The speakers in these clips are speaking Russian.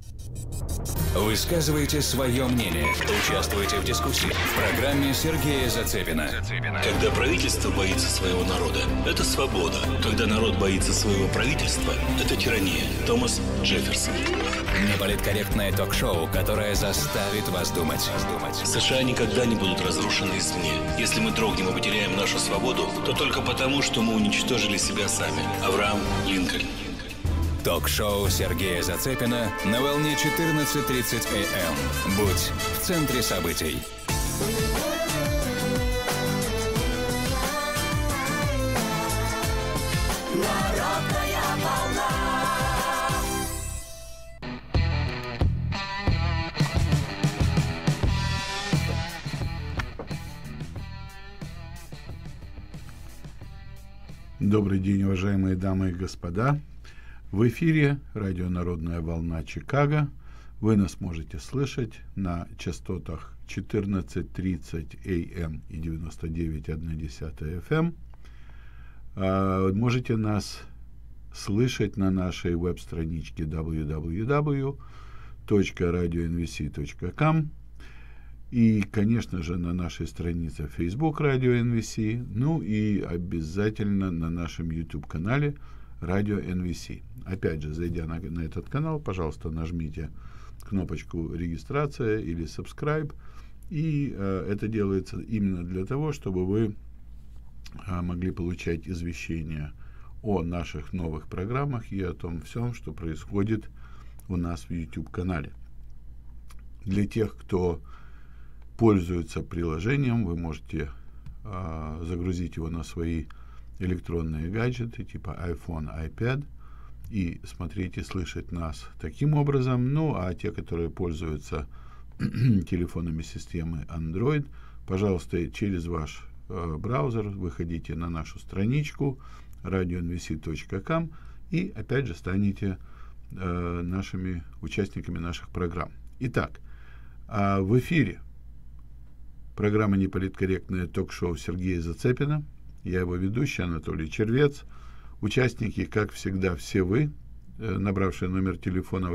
Высказывайте свое мнение. Участвуйте в дискуссии. В программе Сергея Зацепина. Когда правительство боится своего народа, это свобода. Когда народ боится своего правительства, это тирания. Томас Джефферсон. Неполиткорректное ток-шоу, которое заставит вас думать. США никогда не будут разрушены извне. Если мы дрогнем и потеряем нашу свободу, то только потому, что мы уничтожили себя сами. Авраам Линкольн. Ток-шоу Сергея Зацепина на волне 14:30 АМ. Будь в центре событий. Народная волна. Добрый день, уважаемые дамы и господа. В эфире радио «Народная волна» Чикаго. Вы нас можете слышать на частотах 14:30 АМ и 99,1 FM. Можете нас слышать на нашей веб-страничке www.radionvc.com и, конечно же, на нашей странице Facebook Radio NVC, ну и обязательно на нашем YouTube-канале Radio NVC. Опять же, зайдя на этот канал, пожалуйста, нажмите кнопочку «Регистрация» или «Subscribe». И это делается именно для того, чтобы вы могли получать извещения о наших новых программах и о том всем, что происходит у нас в YouTube-канале. Для тех, кто пользуется приложением, вы можете загрузить его на свои электронные гаджеты типа iPhone, iPad и смотреть и слышать нас таким образом. Ну, а те, которые пользуются телефонами системы Android, пожалуйста, через ваш браузер выходите на нашу страничку radionvc.com и опять же станете нашими участниками наших программ. Итак, в эфире программа «Неполиткорректное ток-шоу» Сергея Зацепина. Я его ведущий, Анатолий Червец. Участники, как всегда, все вы, набравшие номер телефона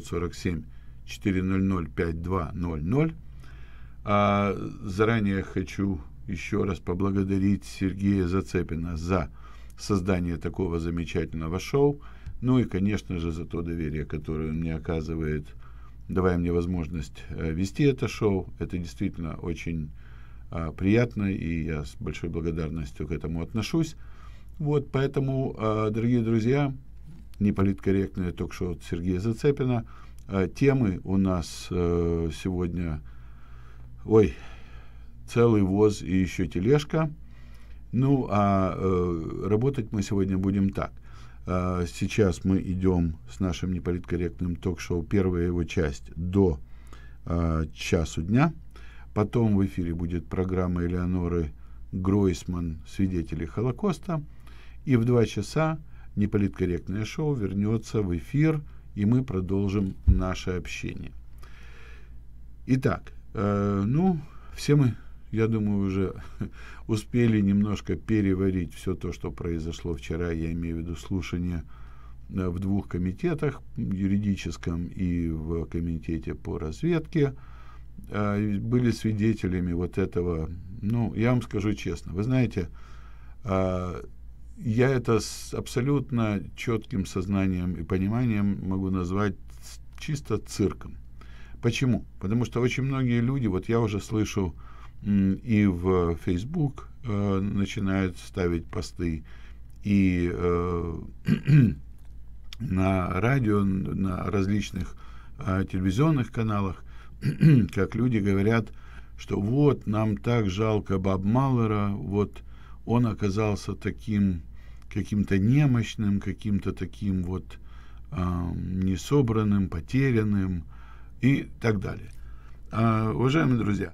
847-400-5200. Заранее хочу еще раз поблагодарить Сергея Зацепина за создание такого замечательного шоу. Ну и, конечно же, за то доверие, которое он мне оказывает, давая мне возможность вести это шоу. Это действительно очень приятно, и я с большой благодарностью к этому отношусь. Вот, поэтому, дорогие друзья, неполиткорректное ток-шоу от Сергея Зацепина. Темы у нас сегодня, целый воз и еще тележка. Ну, а работать мы сегодня будем так. Сейчас мы идем с нашим неполиткорректным ток-шоу, первая его часть, до часу дня. Потом в эфире будет программа Элеоноры Гройсман «Свидетели Холокоста». И в 2 часа неполиткорректное шоу вернется в эфир, и мы продолжим наше общение. Итак, все мы, я думаю, уже успели немножко переварить все то, что произошло вчера. Я имею в виду слушание в 2 комитетах, юридическом и в комитете по разведке. Были свидетелями вот этого. Я вам скажу честно, вы знаете, я это с абсолютно четким сознанием и пониманием могу назвать чисто цирком. Почему? Потому что очень многие люди, вот я уже слышу, и в Facebook начинают ставить посты, и на радио, на различных телевизионных каналах, как люди говорят, что вот нам так жалко Боб Маллера, вот он оказался таким каким-то немощным, каким-то таким вот несобранным, потерянным и так далее. Уважаемые друзья,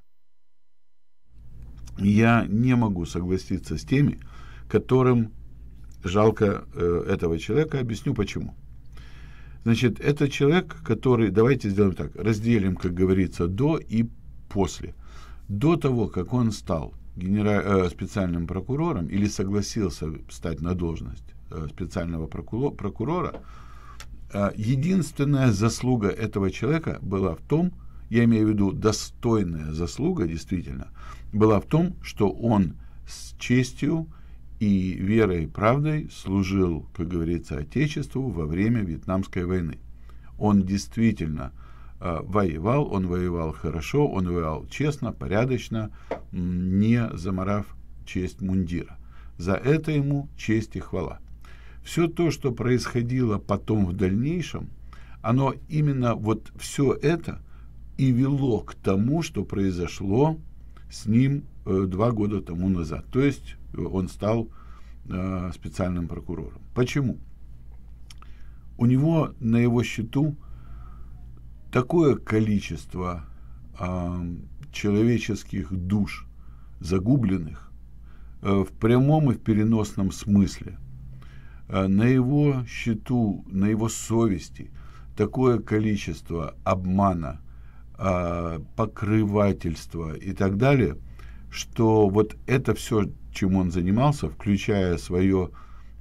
я не могу согласиться с теми, которым жалко этого человека. Объясню почему. Значит, это человек, который, давайте сделаем так, разделим, как говорится, до и после. До того, как он стал специальным прокурором или согласился стать на должность специального прокурора, Единственная заслуга этого человека была в том, я имею в виду достойная заслуга, действительно, была в том, что он с честью и верой и правдой служил, как говорится, Отечеству во время Вьетнамской войны. Он действительно воевал, он воевал хорошо, он воевал честно, порядочно, не замарав честь мундира. За это ему честь и хвала. Все то, что происходило потом в дальнейшем, оно именно вот все это и вело к тому, что произошло с ним 2 года тому назад. То есть он стал специальным прокурором. Почему? У него на его счету такое количество человеческих душ загубленных в прямом и в переносном смысле. На его счету, на его совести такое количество обмана, покрывательства и так далее, что вот это все, чем он занимался, включая свое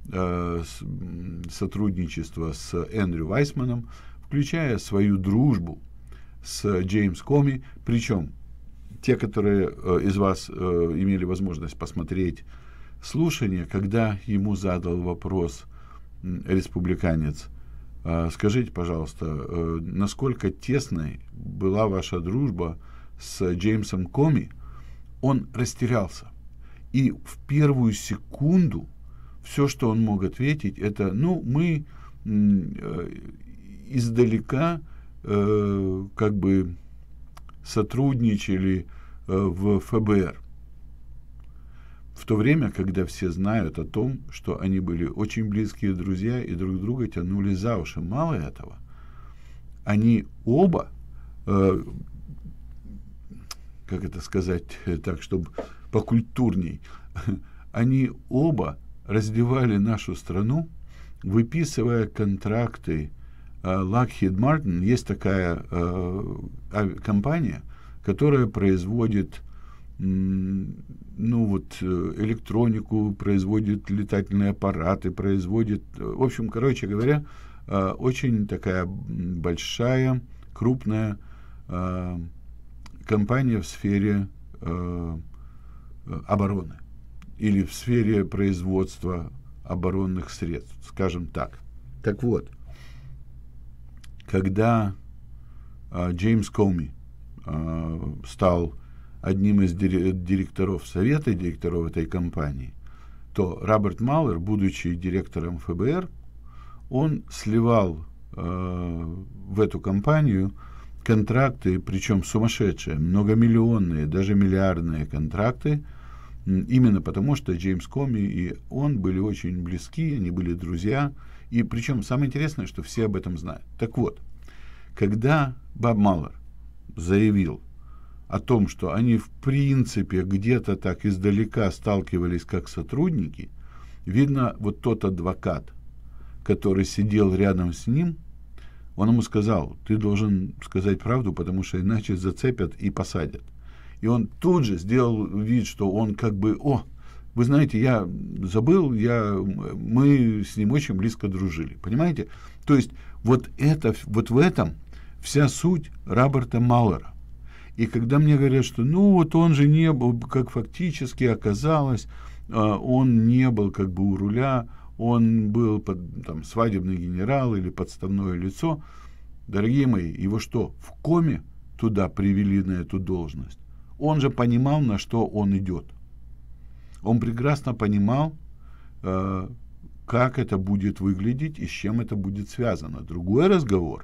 сотрудничество с Эндрю Вайсманом, включая свою дружбу с Джеймс Коми, причем те, которые из вас имели возможность посмотреть слушание, когда ему задал вопрос республиканец: скажите, пожалуйста, насколько тесной была ваша дружба с Джеймсом Коми, он растерялся. И в первую секунду все, что он мог ответить, это: ну, мы издалека как бы сотрудничали в ФБР. В то время, когда все знают о том, что они были очень близкие друзья и друг друга тянули за уши. Мало этого, они оба, как это сказать так, чтобы покультурней, они оба раздевали нашу страну, выписывая контракты. Lockheed Martin, есть такая компания, которая производит электронику, производит летательные аппараты, производит, в общем, короче говоря, очень такая большая, крупная компания в сфере обороны или в сфере производства оборонных средств, скажем так. Так вот, когда Джеймс Коми стал одним из директоров совета, директоров этой компании, то Роберт Маллер, будучи директором ФБР, он сливал в эту компанию контракты, причем сумасшедшие, многомиллионные, даже миллиардные контракты, именно потому, что Джеймс Коми и он были очень близки, они были друзья, и причем самое интересное, что все об этом знают. Так вот, когда Боб Маллер заявил о том, что они в принципе где-то так издалека сталкивались как сотрудники, видно, вот тот адвокат, который сидел рядом с ним, он ему сказал: ты должен сказать правду, потому что иначе зацепят и посадят. И он тут же сделал вид, что он как бы: вы знаете, я забыл, мы с ним очень близко дружили. Понимаете? То есть вот в этом вся суть Роберта Маллера. И когда мне говорят, что он же не был, как фактически оказалось, он не был как бы у руля, он был свадебный генерал или подставное лицо. Дорогие мои, его что, в Коме туда привели на эту должность? Он же понимал, на что он идет. Он прекрасно понимал, как это будет выглядеть и с чем это будет связано. Другой разговор.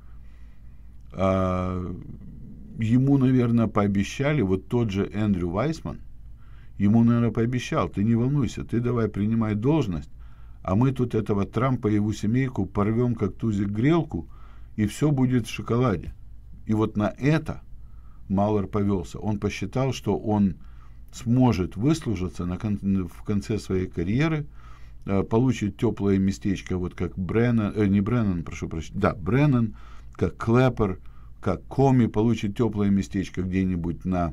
Ему, наверное, пообещали, вот тот же Эндрю Вайсман, ему, наверное, пообещал: ты не волнуйся, ты давай принимай должность, а мы тут этого Трампа и его семейку порвем как тузик грелку, и все будет в шоколаде. И вот на это Маллер повелся. Он посчитал, что он сможет выслужиться в конце своей карьеры, получит теплое местечко, вот как Бреннан, как Клэппер, как Коми, получит теплое местечко где-нибудь на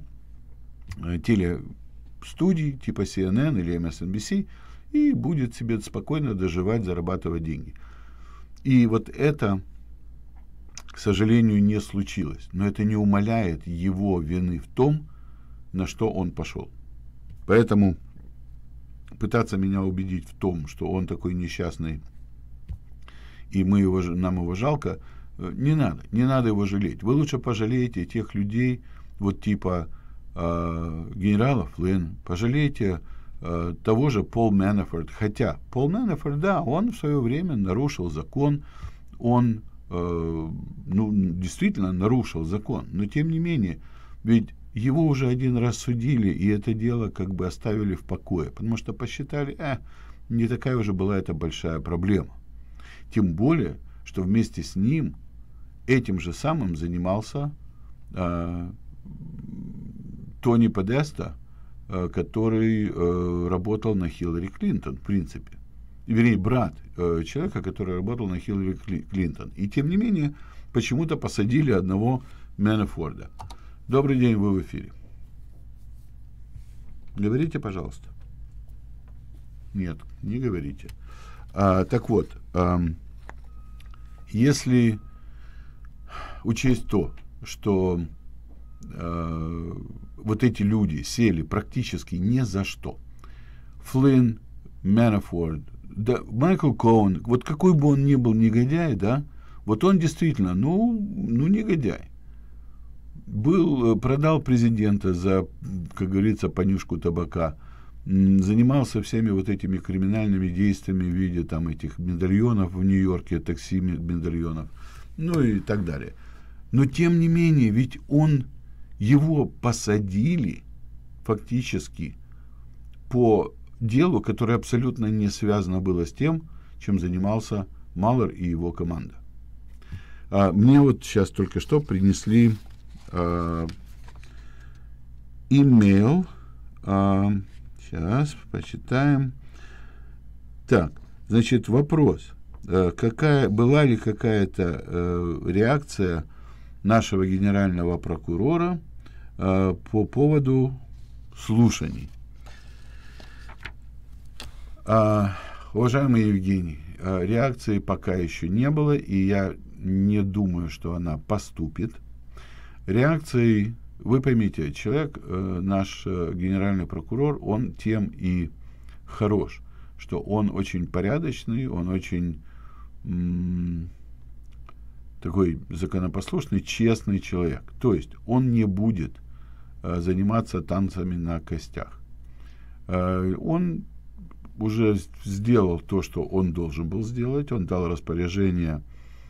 телестудии типа CNN или MSNBC и будет себе спокойно доживать, зарабатывать деньги. И вот это, к сожалению, не случилось. Но это не умаляет его вины в том, на что он пошел. Поэтому пытаться меня убедить в том, что он такой несчастный, и нам его жалко, не надо его жалеть. Вы лучше пожалеете тех людей, вот типа генерала Флинн, пожалейте того же Пол Мэнафорт. Хотя Пол Мэнафорт, да, он в свое время нарушил закон, он действительно нарушил закон, но тем не менее, ведь его уже один раз судили, и это дело как бы оставили в покое, потому что посчитали, не такая уже была это большая проблема. Тем более, что вместе с ним этим же самым занимался Тони Подеста, который работал на Хиллари Клинтон, в принципе. Вернее, брат человека, который работал на Хиллари Клинтон. И тем не менее, почему-то посадили одного Мэнафорда. Добрый день, вы в эфире. Говорите, пожалуйста. Нет, не говорите. Так вот, если учесть то, что вот эти люди сели практически ни за что. Флинн, Мэнафорт, да, Майкл Коун, вот какой бы он ни был негодяй, да, вот он действительно, негодяй. Продал президента за, как говорится, понюшку табака, занимался всеми вот этими криминальными действиями в виде там этих медальонов в Нью-Йорке, такси медальонов, и так далее. Но тем не менее, ведь его посадили фактически по делу, которое абсолютно не связано было с тем, чем занимался Маллер и его команда. Мне вот сейчас только что принесли имейл. Сейчас почитаем. Так, значит, вопрос. Была ли какая-то реакция нашего генерального прокурора по поводу слушаний? Уважаемый Евгений, реакции пока еще не было, и я не думаю, что она поступит. Реакции, вы поймите, человек, наш генеральный прокурор, он тем и хорош, что он очень порядочный, он очень такой законопослушный, честный человек. То есть он не будет заниматься танцами на костях. Он уже сделал то, что он должен был сделать. Он дал распоряжение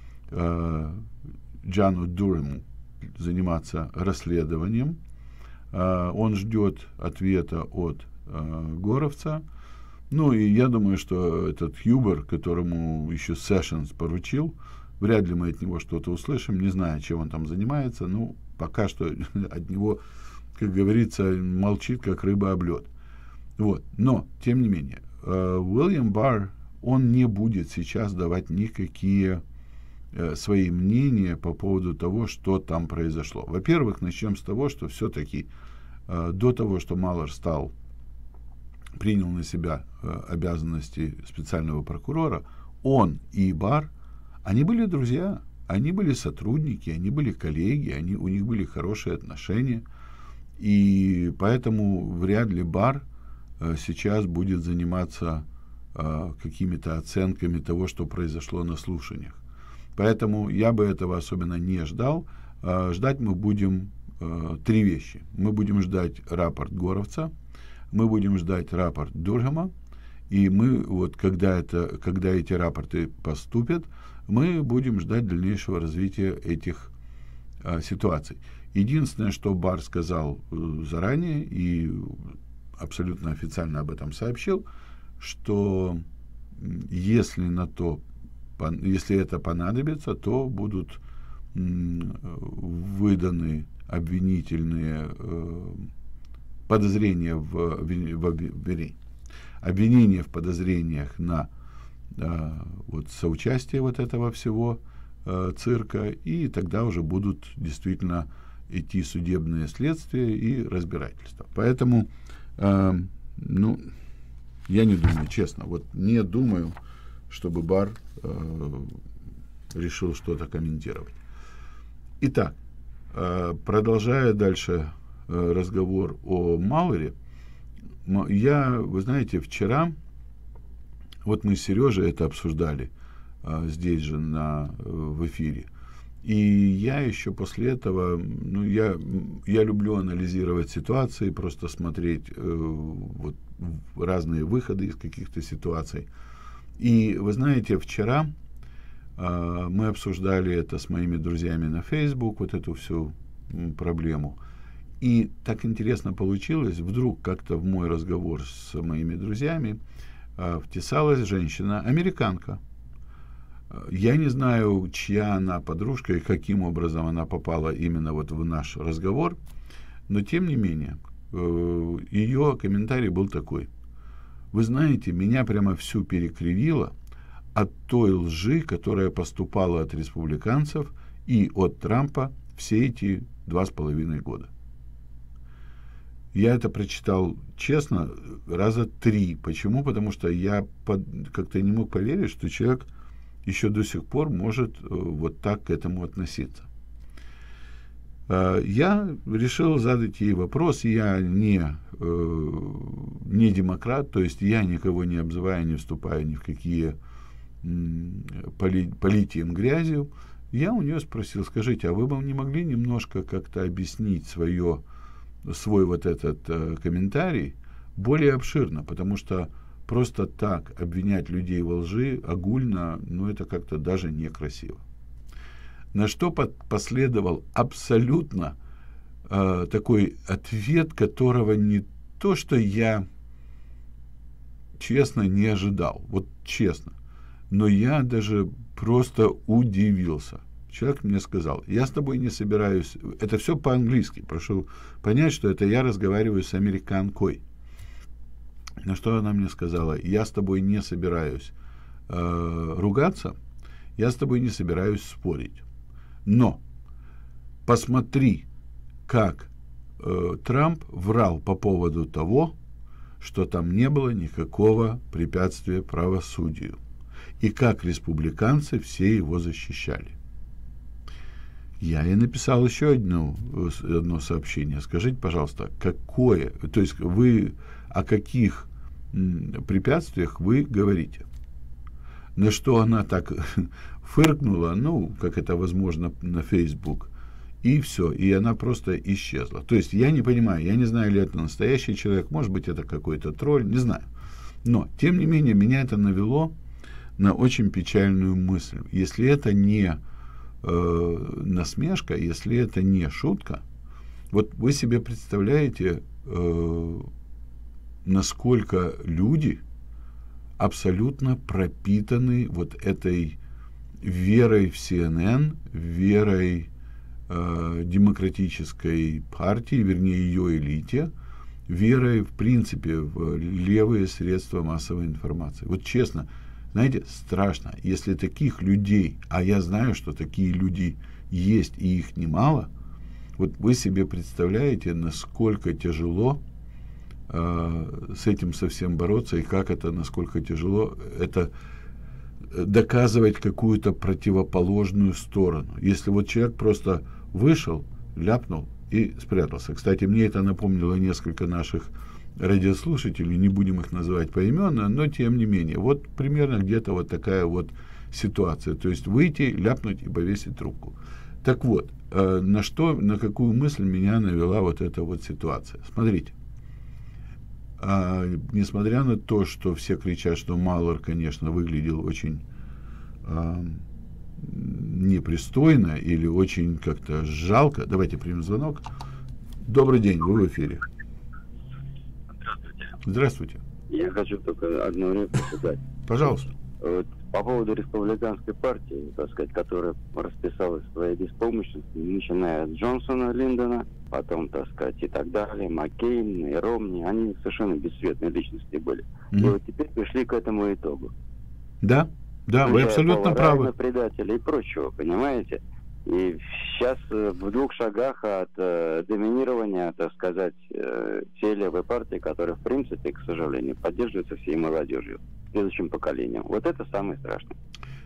Джану Дурему заниматься расследованием. Он ждет ответа от Горовца. И я думаю, что этот Хьюбер, которому еще Сэшенс поручил, вряд ли мы от него что-то услышим, не знаю, чем он там занимается, пока что от него, как говорится, молчит, как рыба об лед. Вот. Но, тем не менее, Уильям Барр, он не будет сейчас давать никакие свои мнения по поводу того, что там произошло. Во-первых, начнем с того, что все-таки до того, что Маллер принял на себя обязанности специального прокурора, он и Барр, они были друзья, они были сотрудники, они были коллеги, у них были хорошие отношения, и поэтому вряд ли Барр сейчас будет заниматься какими-то оценками того, что произошло на слушаниях. Поэтому я бы этого особенно не ждал. Ждать мы будем 3 вещи. Мы будем ждать рапорт Горовца, мы будем ждать рапорт Дурхема, и мы, когда эти рапорты поступят, мы будем ждать дальнейшего развития этих ситуаций. Единственное, что Барр сказал заранее и абсолютно официально об этом сообщил, что если это понадобится, то будут выданы обвинительные подозрения обвинения в подозрениях на соучастие этого всего цирка, и тогда уже будут действительно идти судебные следствия и разбирательства. Поэтому, я не думаю, честно, не думаю, чтобы Барр решил что-то комментировать. Итак, продолжая дальше разговор о Мауэре, вы знаете, вчера, вот мы с Сережей это обсуждали здесь же в эфире, и я еще после этого, я люблю анализировать ситуации, просто смотреть вот разные выходы из каких-то ситуаций. И вы знаете, вчера мы обсуждали это с моими друзьями на Facebook, вот эту всю проблему. И так интересно получилось, вдруг как-то в мой разговор с моими друзьями втесалась женщина-американка. Я не знаю, чья она подружка и каким образом она попала именно вот в наш разговор, но тем не менее, ее комментарий был такой: вы знаете, меня прямо всю перекривило от той лжи, которая поступала от республиканцев и от Трампа все эти 2,5 года. Я это прочитал, честно, раза 3. Почему? Потому что я как-то не мог поверить, что человек еще до сих пор может вот так к этому относиться. Я решил задать ей вопрос. Я не демократ, то есть я никого не обзываю, не вступаю ни в какие политии им грязью. Я у нее спросил: скажите, а вы бы не могли немножко как-то объяснить свой вот этот комментарий более обширно, потому что просто так обвинять людей во лжи огульно, это как-то даже некрасиво. На что последовал абсолютно такой ответ, которого не то, что я честно не ожидал, вот честно, но я даже просто удивился. Человек мне сказал: я с тобой не собираюсь, это все по-английски, прошу понять, что это я разговариваю с американкой. На что она мне сказала: я с тобой не собираюсь ругаться, я с тобой не собираюсь спорить. Но посмотри, как Трамп врал по поводу того, что там не было никакого препятствия правосудию, и как республиканцы все его защищали. Я ей написал еще одно сообщение. Скажите, пожалуйста, то есть вы о каких препятствиях вы говорите? На что она так фыркнула, как это возможно на Facebook, и все, и она просто исчезла. То есть я не понимаю, я не знаю, ли это настоящий человек, может быть, это какой-то тролль, не знаю. Но, тем не менее, меня это навело на очень печальную мысль. Если это не насмешка, если это не шутка, вот вы себе представляете, насколько люди абсолютно пропитаны вот этой верой в CNN, верой демократической партии, вернее ее элите, верой в принципе в левые средства массовой информации. Вот честно, знаете, страшно, если таких людей, а я знаю, что такие люди есть и их немало, вот вы себе представляете, насколько тяжело с этим совсем бороться, и как это, насколько тяжело это доказывать какую-то противоположную сторону. Если вот человек просто вышел, ляпнул и спрятался. Кстати, мне это напомнило несколько наших радиослушателей, не будем их называть поименно, но тем не менее. Вот примерно где-то вот такая вот ситуация. То есть выйти, ляпнуть и повесить трубку. Так вот, на какую мысль меня навела вот эта вот ситуация. Смотрите. Несмотря на то, что все кричат, что Мауэр, конечно, выглядел очень непристойно или очень как-то жалко. Давайте примем звонок. Добрый день, вы в эфире. Здравствуйте. Здравствуйте. Я хочу только одну реплику сказать. Пожалуйста. Вот, по поводу республиканской партии, так сказать, которая расписалась в своей беспомощности, начиная от Джонсона, Линдона, потом, так сказать, и так далее, Маккейн и Ромни, они совершенно бесцветные личности были. И вот теперь пришли к этому итогу. Да, вы абсолютно правы. Предателей и прочего, понимаете? И сейчас в 2 шагах от доминирования, так сказать, те левые партии, которые, в принципе, к сожалению, поддерживаются всей молодежью, следующим поколением. Вот это самое страшное.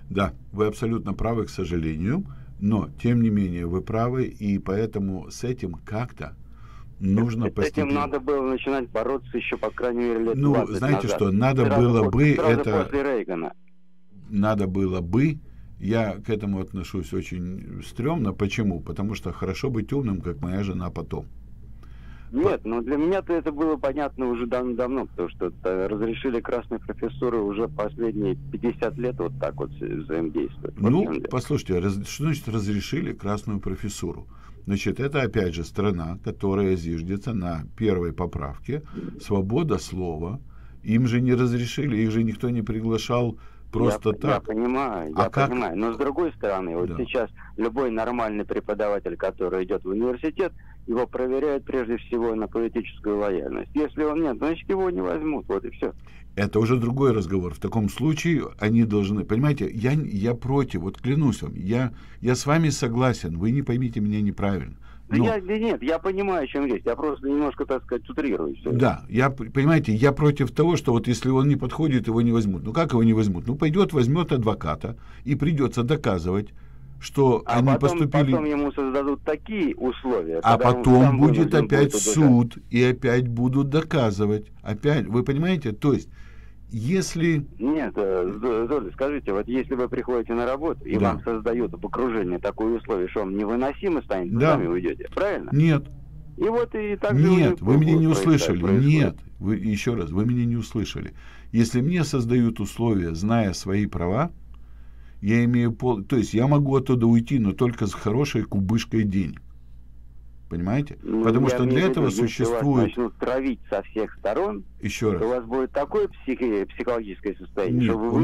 Да, вы абсолютно правы, к сожалению, но, тем не менее, вы правы, и поэтому с этим как-то нужно постепенно... С этим надо было начинать бороться еще, по крайней мере, лет 20 Ну, знаете назад. что, надо Сразу было бы сразу это... после Рейгана. Надо было бы... Я к этому отношусь очень стрёмно. Почему? Потому что хорошо быть умным, как моя жена потом. Нет, но для меня-то это было понятно уже давно, потому что разрешили красной профессуры уже последние 50 лет вот так вот взаимодействовать. Ну, послушайте, что значит разрешили красную профессуру? Значит, это опять же страна, которая зиждется на первой поправке. Свобода слова. Им же не разрешили, их же никто не приглашал просто так. Я понимаю, понимаю. Но с другой стороны, вот сейчас любой нормальный преподаватель, который идет в университет, его проверяют прежде всего на политическую лояльность. Если он нет, значит его не возьмут, вот и все. Это уже другой разговор. В таком случае они должны... Понимаете, я против, вот клянусь вам, я с вами согласен, вы не поймите меня неправильно. Но... Нет, я понимаю, о чем речь. Я просто немножко, так сказать, утрирую все. Да, понимаете, я против того, что вот если он не подходит, его не возьмут. Ну как его не возьмут? Ну пойдет, возьмет адвоката, и придется доказывать, что они поступили... Потом ему создадут такие условия. А потом будет опять суд, и опять будут доказывать. Опять, вы понимаете? То есть, если... Нет, Золя, скажите, вот если вы приходите на работу, и вам создают в окружении такое условие, что вам невыносимо станет, вы сами уйдете, правильно? Нет. И вот и так же... Нет, вы меня не услышали. Нет, еще раз, вы меня не услышали. Если мне создают условия, зная свои права, я имею то есть я могу оттуда уйти, но только с хорошей кубышкой денег. Понимаете? Ну, потому что для этого существует... Если вас начнут травить со всех сторон, еще раз, то у вас будет такое психологическое состояние, нет, что вы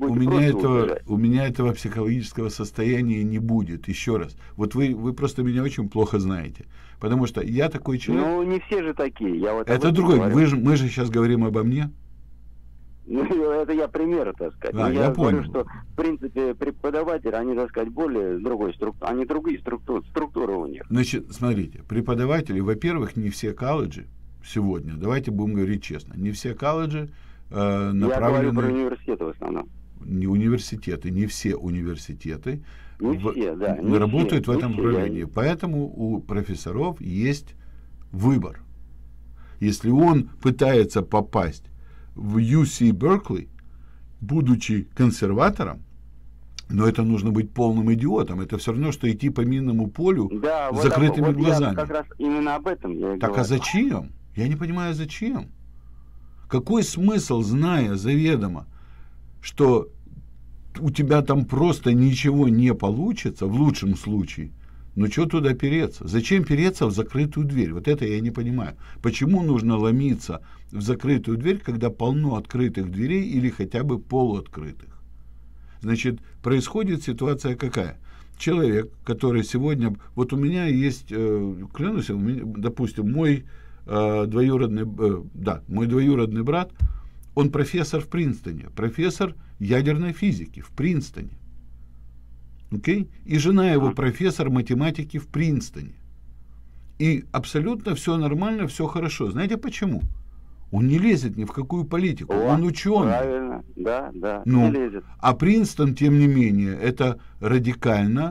у меня этого психологического состояния не будет. Еще раз. Вот вы просто меня очень плохо знаете. Потому что я такой человек... Ну, не все же такие. Это другой. Мы же сейчас говорим обо мне. Ну, это я пример, так сказать. Да, я говорю, понял. что, в принципе, преподаватели, они, так сказать, более другой структуры, они другие структуры у них. Значит, смотрите, преподаватели, во-первых, не все колледжи сегодня, давайте будем говорить честно, не все колледжи направлены... Я говорю про университеты в основном. Не университеты, не все университеты не работают все, в этом направлении. Поэтому у профессоров есть выбор. Если он пытается попасть в UC Беркли, будучи консерватором, но это нужно быть полным идиотом. Это все равно, что идти по минному полю с закрытыми глазами. Я как раз именно об этом я и так говорю. А зачем? Я не понимаю, зачем. Какой смысл, зная заведомо, что у тебя там просто ничего не получится, в лучшем случае, ну что туда переться? Зачем переться в закрытую дверь? Вот это я не понимаю. Почему нужно ломиться в закрытую дверь, когда полно открытых дверей или хотя бы полуоткрытых? Значит, происходит ситуация какая? Человек, который сегодня... Вот у меня есть, клянусь, допустим, мой двоюродный брат, он профессор в Принстоне, профессор ядерной физики в Принстоне. Okay? И жена его профессор математики в Принстоне. И абсолютно все нормально, все хорошо. Знаете почему? Он не лезет ни в какую политику. Он ученый. Правильно, да, не лезет. А Принстон, тем не менее, это радикально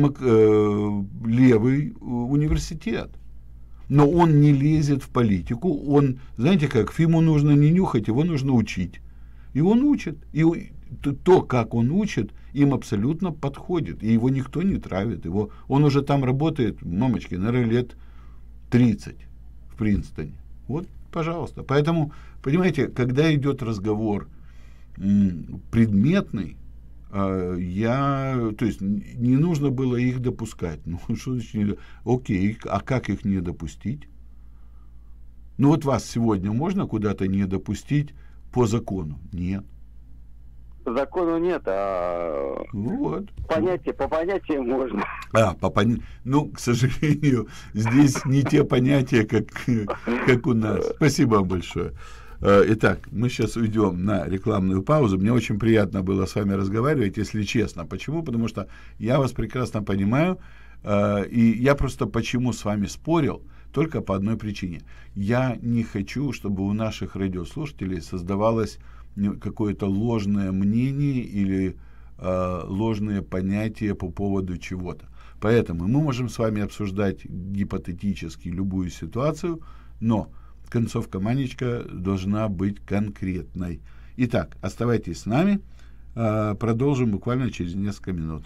левый университет. Но он не лезет в политику. Он, знаете как, Фиму нужно не нюхать, его нужно учить. И он учит. И то, как он учит, им абсолютно подходит. И его никто не травит. Он уже там работает, мамочки, наверное, лет 30 в Принстоне. Вот, пожалуйста. Поэтому, понимаете, когда идет разговор предметный, то есть не нужно было их допускать. Ну, что значит, окей, а как их не допустить? Ну, вот вас сегодня можно куда-то не допустить по закону? Нет. По закону нет, а вот. По понятиям можно. Ну, к сожалению, здесь не те понятия, как у нас. Спасибо вам большое. Итак, мы сейчас уйдем на рекламную паузу. Мне очень приятно было с вами разговаривать, если честно. Почему? Потому что я вас прекрасно понимаю. И я просто почему с вами спорил? Только по одной причине. Я не хочу, чтобы у наших радиослушателей создавалось какое-то ложное мнение или ложные понятия по поводу чего-то. Поэтому мы можем с вами обсуждать гипотетически любую ситуацию, но концовка Манечка должна быть конкретной. Итак, оставайтесь с нами. Продолжим буквально через несколько минут.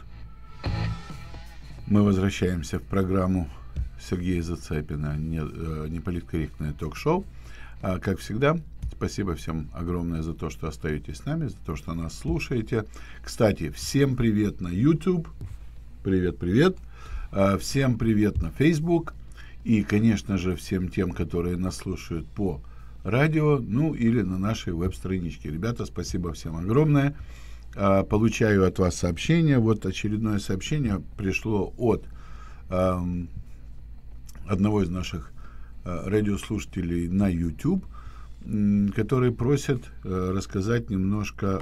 Мы возвращаемся в программу Сергея Зацепина «Неполиткорректное ток-шоу». Как всегда, спасибо всем огромное за то, что остаетесь с нами, за то, что нас слушаете. Кстати, всем привет на YouTube. Привет-привет. Всем привет на Facebook. И, конечно же, всем тем, которые нас слушают по радио, ну или на нашей веб-страничке. Ребята, спасибо всем огромное. Получаю от вас сообщение. Вот очередное сообщение пришло от одного из наших радиослушателей на YouTube, который просит рассказать немножко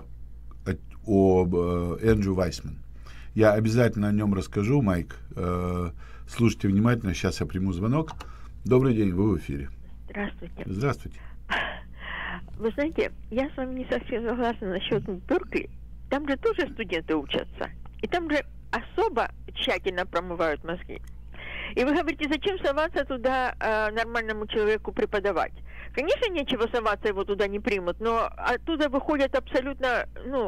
об Эндрю Вайсман. Я обязательно о нем расскажу, Майк. Слушайте внимательно, сейчас я приму звонок. Добрый день, вы в эфире. Здравствуйте. Здравствуйте. Вы знаете, я с вами не совсем согласна насчет Беркли. Там же тоже студенты учатся. И там же особо тщательно промывают мозги. И вы говорите, зачем соваться туда нормальному человеку преподавать? Конечно, нечего соваться, его туда не примут, но оттуда выходят абсолютно,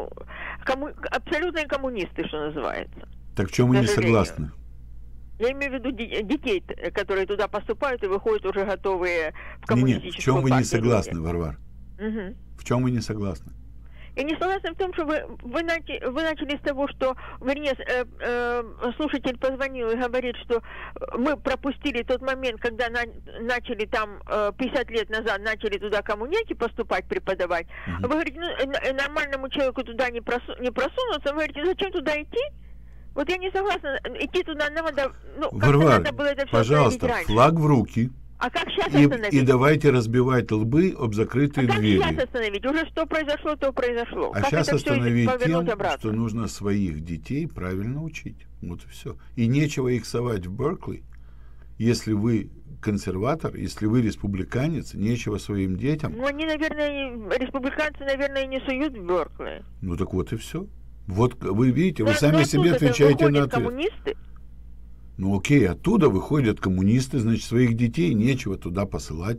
абсолютные коммунисты, что называется. Так в чем вы не согласны? Я имею в виду детей, которые туда поступают и выходят уже готовые в коммунистическую партию. В чем вы не согласны, Варвар? Угу. В чем вы не согласны? Я не согласна в том, что вы начали с того, что, вернее, слушатель позвонил и говорит, что мы пропустили тот момент, когда начали там 50 лет назад, начали туда коммуняки поступать, преподавать. Вы говорите, нормальному человеку туда не просунуться. Вы говорите, зачем туда идти? Вот я не согласна. Идти туда надо... Варвар, надо было это все пожалуйста, флаг в руки. А как сейчас остановить? И давайте разбивать лбы об закрытые двери. Как сейчас остановить? Уже что произошло, то произошло. А как сейчас остановить тем, обратно? что нужно своих детей правильно учить. Вот и все. И нечего их совать в Беркли. Если вы консерватор, если вы республиканец, нечего своим детям... Ну, они, наверное, республиканцы, наверное, не суют в Беркли. Ну, так вот и все. Вот вы видите, вы сами себе отвечаете на ответ. Коммунисты? Ну окей, оттуда выходят коммунисты, значит, своих детей нечего туда посылать.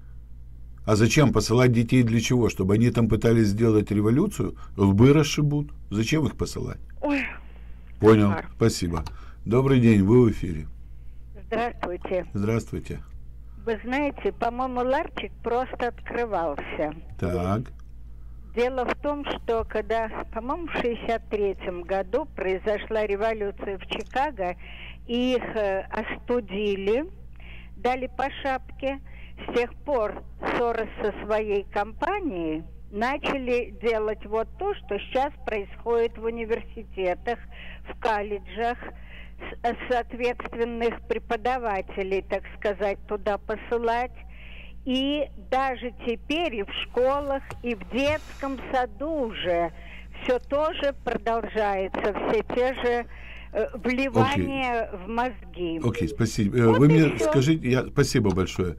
А зачем посылать детей для чего? Чтобы они там пытались сделать революцию? Лбы расшибут. Зачем их посылать? Ой, понял, кошмар. Спасибо. Добрый день, вы в эфире. Здравствуйте. Здравствуйте. Вы знаете, по-моему, ларчик просто открывался. Так. Дело в том, что когда, по-моему, в 1963 году произошла революция в Чикаго, их остудили, дали по шапке. С тех пор Сорос со своей компанией начали делать вот то, что сейчас происходит в университетах, в колледжах, соответственных преподавателей, так сказать, туда посылать. И даже теперь и в школах, и в детском саду уже все тоже продолжается, все те же вливания в мозги. Окей, спасибо. Вот вы мне всё. скажите, спасибо большое.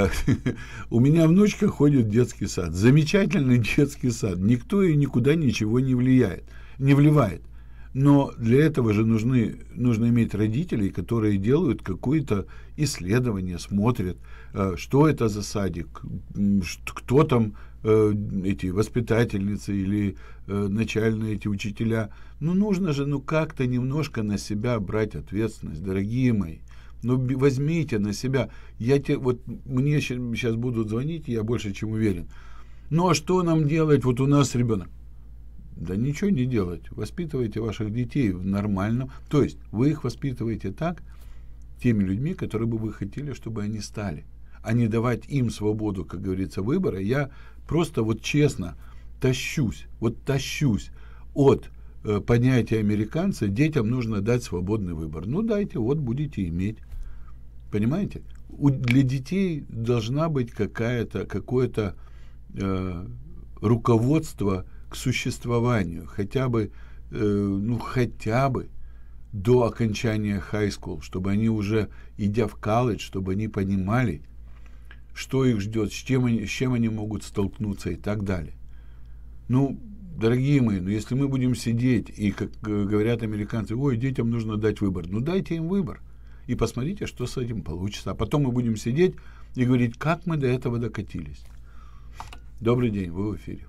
У меня внучка ходит в детский сад. Замечательный детский сад. Никто и никуда ничего не вливает. Но для этого же нужно иметь родителей, которые делают какое-то исследование, смотрят, что это за садик, кто там эти воспитательницы или начальные эти учителя. Ну, нужно же, как-то немножко на себя брать ответственность, дорогие мои. Ну, возьмите на себя. Мне сейчас будут звонить, я больше чем уверен. Ну, а что нам делать? Вот у нас ребенок. Да ничего не делать. Воспитывайте ваших детей в нормальном. То есть вы их воспитываете так, теми людьми, которые бы вы хотели, чтобы они стали. А не давать им свободу, как говорится, выбора. Я просто честно тащусь от понятия американца. Детям нужно дать свободный выбор. Ну, дайте, будете иметь. Понимаете? Для детей должна быть какое-то руководство к существованию, хотя бы до окончания high school, чтобы они уже, идя в колледж, чтобы они понимали, что их ждет, с чем они могут столкнуться и так далее. Ну, дорогие мои, но если мы будем сидеть и, как говорят американцы, ой, детям нужно дать выбор, ну дайте им выбор и посмотрите, что с этим получится. А потом мы будем сидеть и говорить, как мы до этого докатились. Добрый день, вы в эфире.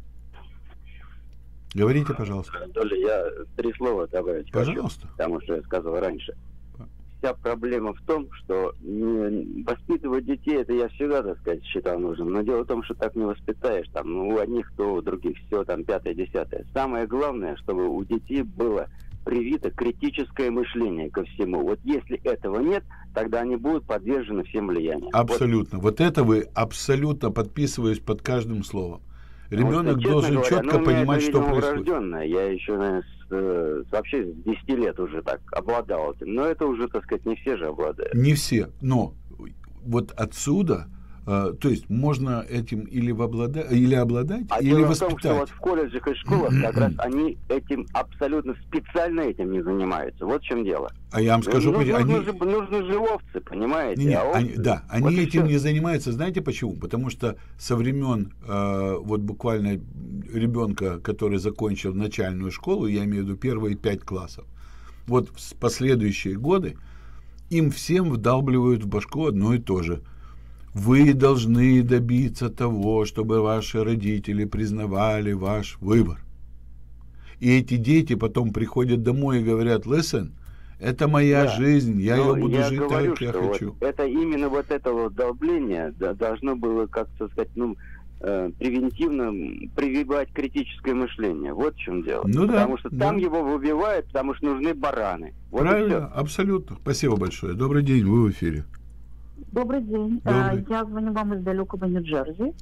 Говорите, пожалуйста. Доля, я 3 слова добавить Пожалуйста. хочу, потому что я сказал раньше. Вся проблема в том, что воспитывать детей, это я всегда, так сказать, считал нужным. Но дело в том, что так не воспитаешь. Там, у одних, то у других, все там 5-е, 10-е. Самое главное, чтобы у детей было привито критическое мышление ко всему. Вот если этого нет, тогда они будут подвержены всем влияниям. Абсолютно. Вот это вы абсолютно подписываюсь под каждым словом. Ребенок должен говоря, четко понимать, что происходит. Врожденное. Я еще, наверное, вообще с 10 лет уже так обладал этим. Но это уже, так сказать, не все же обладают. Не все. Но вот отсюда, то есть можно этим или обладать, или воспитать. В том, что вот в колледжах и школах как раз они этим абсолютно специально этим не занимаются. Вот в чем дело. А я вам скажу, нужны же овцы, понимаете? Нет, овцы, они этим не занимаются. Знаете почему? Потому что со времен вот буквально ребенка, который закончил начальную школу, я имею в виду первые 5 классов, вот в последующие годы им всем вдалбливают в башку одно и то же. Вы должны добиться того, чтобы ваши родители признавали ваш выбор. И эти дети потом приходят домой и говорят, listen, это моя жизнь, я ее буду жить так, как я хочу. Вот это именно вот это вот долбление должно было, как-то сказать, превентивно прививать критическое мышление. Вот в чем дело. Ну, потому что там его выбивают, потому что нужны бараны. Вот правильно, абсолютно. Спасибо большое. Добрый день, вы в эфире. Добрый день. Добрый. Я звоню вам из далекого Нью-Джерси.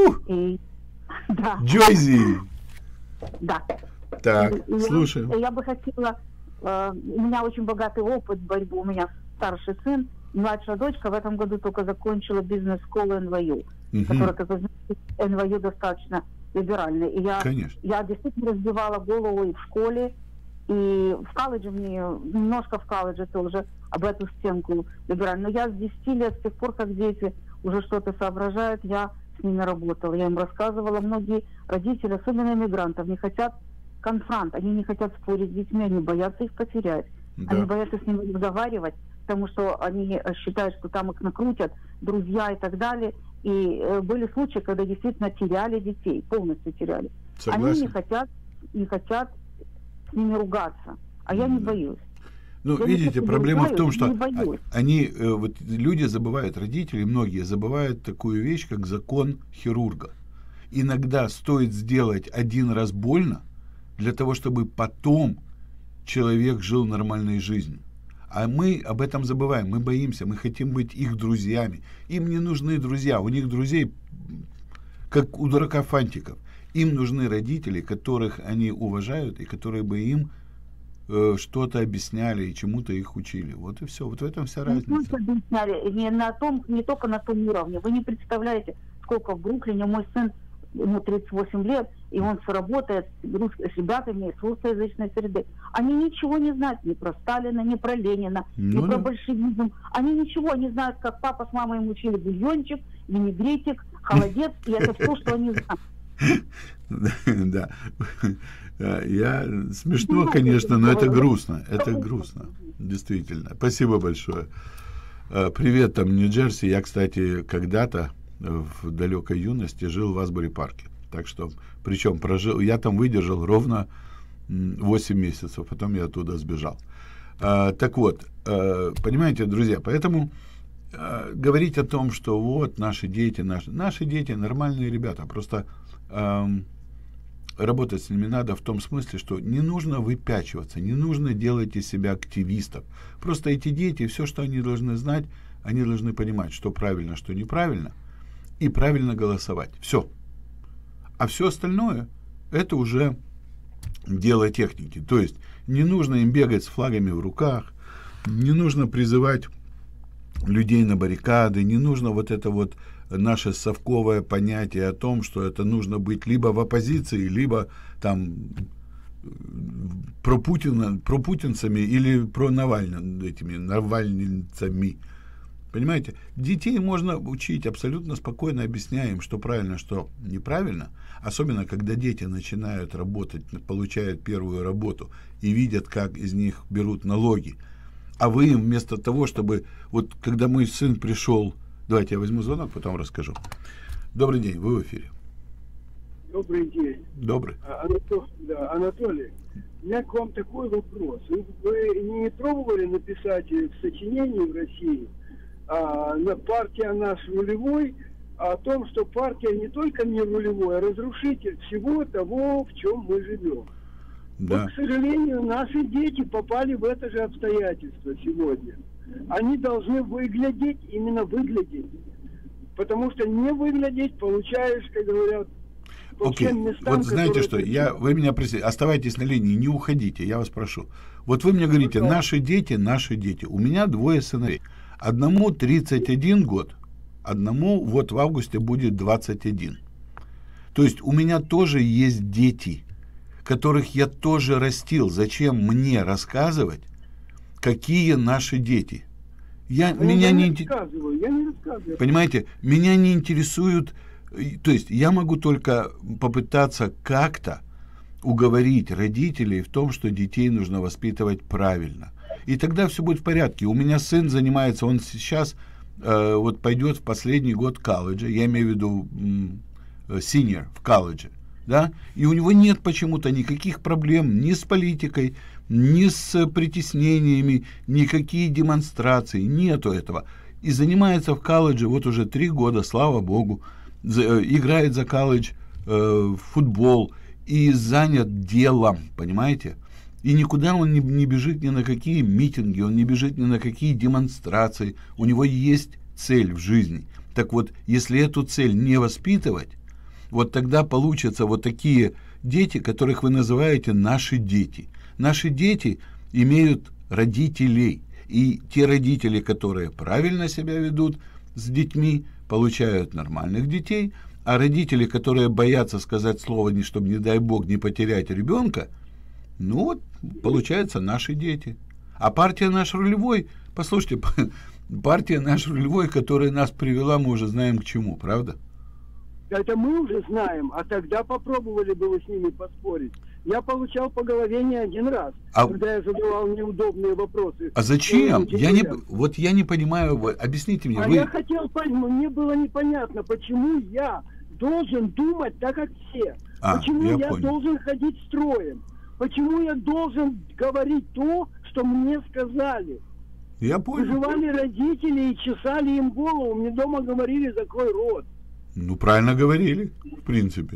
Да. Джойзи! Да. Так, слушаю. Я бы хотела... У меня очень богатый опыт борьбы. У меня старший сын, младшая дочка в этом году только закончила бизнес-школу НВЮ, которая, как вы знаете, НВЮ достаточно либеральная. И я действительно разбивала голову и в школе, и в колледже мне, немножко в колледже тоже, об эту стенку либеральную. Но я с 10 лет, с тех пор, как дети уже что-то соображают, я с ними работала. Я им рассказывала. Многие родители, особенно иммигрантов, не хотят конфронт, они не хотят спорить с детьми, они боятся их потерять. Да. Они боятся с ними разговаривать, потому что они считают, что там их накрутят, друзья и так далее. И были случаи, когда действительно теряли детей, полностью теряли. Согласен. Они не хотят с ними ругаться. А я не боюсь. Ну, я видите, проблема в том, что вот люди забывают, родители, многие забывают такую вещь, как закон хирурга. Иногда стоит сделать один раз больно, для того, чтобы потом человек жил нормальной жизнью. А мы об этом забываем, мы боимся, мы хотим быть их друзьями. Им не нужны друзья, у них друзей, как у дурака фантиков. Им нужны родители, которых они уважают и которые бы им что-то объясняли и чему-то их учили. Вот и все. Вот в этом вся разница. Не только на том уровне. Вы не представляете, сколько в Бруклине мой сын, ему 38 лет, и он работает с ребятами из русскоязычной среды. Они ничего не знают ни про Сталина, ни про Ленина, ни про большевизм. Они ничего не знают, как папа с мамой им учили бульончик, винегретик, холодец, и это все, что они знают. Да. Смешно, конечно, но это грустно. Это грустно, действительно. Спасибо большое. Привет, там, Нью-Джерси. Я, кстати, когда-то в далекой юности жил в Асбери-парке. Так что, причем я там выдержал ровно 8 месяцев, потом я оттуда сбежал. Так вот, понимаете, друзья, поэтому говорить о том, что вот наши дети нормальные ребята, просто работать с ними надо в том смысле, что не нужно выпячиваться, не нужно делать из себя активистов. Просто эти дети, все, что они должны знать, они должны понимать, что правильно, что неправильно, и правильно голосовать. Все. А все остальное, это уже дело техники. То есть не нужно им бегать с флагами в руках, не нужно призывать людей на баррикады, не нужно вот это вот наше совковое понятие о том, что это нужно быть либо в оппозиции, либо там пропутинцами или про навальницами. Понимаете? Детей можно учить, абсолютно спокойно объясняя им, что правильно, что неправильно. Особенно, когда дети начинают работать, получают первую работу и видят, как из них берут налоги. А вы им вместо того, чтобы... Вот когда мой сын пришел... Давайте я возьму звонок, потом расскажу. Добрый день, вы в эфире. Добрый день. Добрый. Анатолий, у меня к вам такой вопрос. Вы не пробовали написать в сочинении в России на партия наш нулевой, о том, что партия не только не нулевой, а разрушитель всего того, в чем мы живем? Да. Вот, к сожалению, наши дети попали в это же обстоятельство сегодня. Они должны выглядеть, именно выглядеть. Потому что не выглядеть получаешь, как говорят, по всем местам. Вот знаете что, вы меня просите, оставайтесь на линии, не уходите, я вас прошу. Вот вы мне говорите, наши дети. У меня 2 сыновей. Одному 31 год, одному вот в августе будет 21. То есть у меня тоже есть дети, которых я тоже растил. Зачем мне рассказывать, какие наши дети? Я не рассказываю. Понимаете, меня не интересуют. То есть я могу только попытаться как-то уговорить родителей в том, что детей нужно воспитывать правильно. И тогда все будет в порядке. У меня сын занимается, он сейчас вот пойдет в последний год колледжа, я имею в виду senior в колледже, да, и у него нет почему-то никаких проблем ни с политикой, ни с притеснениями, никакие демонстрации, нету этого. И занимается в колледже вот уже 3 года, слава богу, играет за колледж в футбол и занят делом, понимаете? И никуда он не бежит ни на какие митинги, он не бежит ни на какие демонстрации. У него есть цель в жизни. Так вот, если эту цель не воспитывать, вот тогда получатся вот такие дети, которых вы называете наши дети. Наши дети имеют родителей. И те родители, которые правильно себя ведут с детьми, получают нормальных детей. А родители, которые боятся сказать слово, чтобы, не дай бог, не потерять ребенка, ну вот, получается, наши дети. А партия наш рулевой, послушайте, партия наш рулевой, которая нас привела, мы уже знаем к чему, правда? Это мы уже знаем, а тогда попробовали бы вы с ними поспорить. Я получал по голове не один раз, когда я задавал неудобные вопросы. А зачем? Я не понимаю, объясните мне. Я хотел понять, мне было непонятно, почему я должен думать так, как все. Почему я должен ходить строем. Почему я должен говорить то, что мне сказали? Я понял. Выживали родители и чесали им голову. Мне дома говорили, закрой рот. Ну, правильно говорили, в принципе.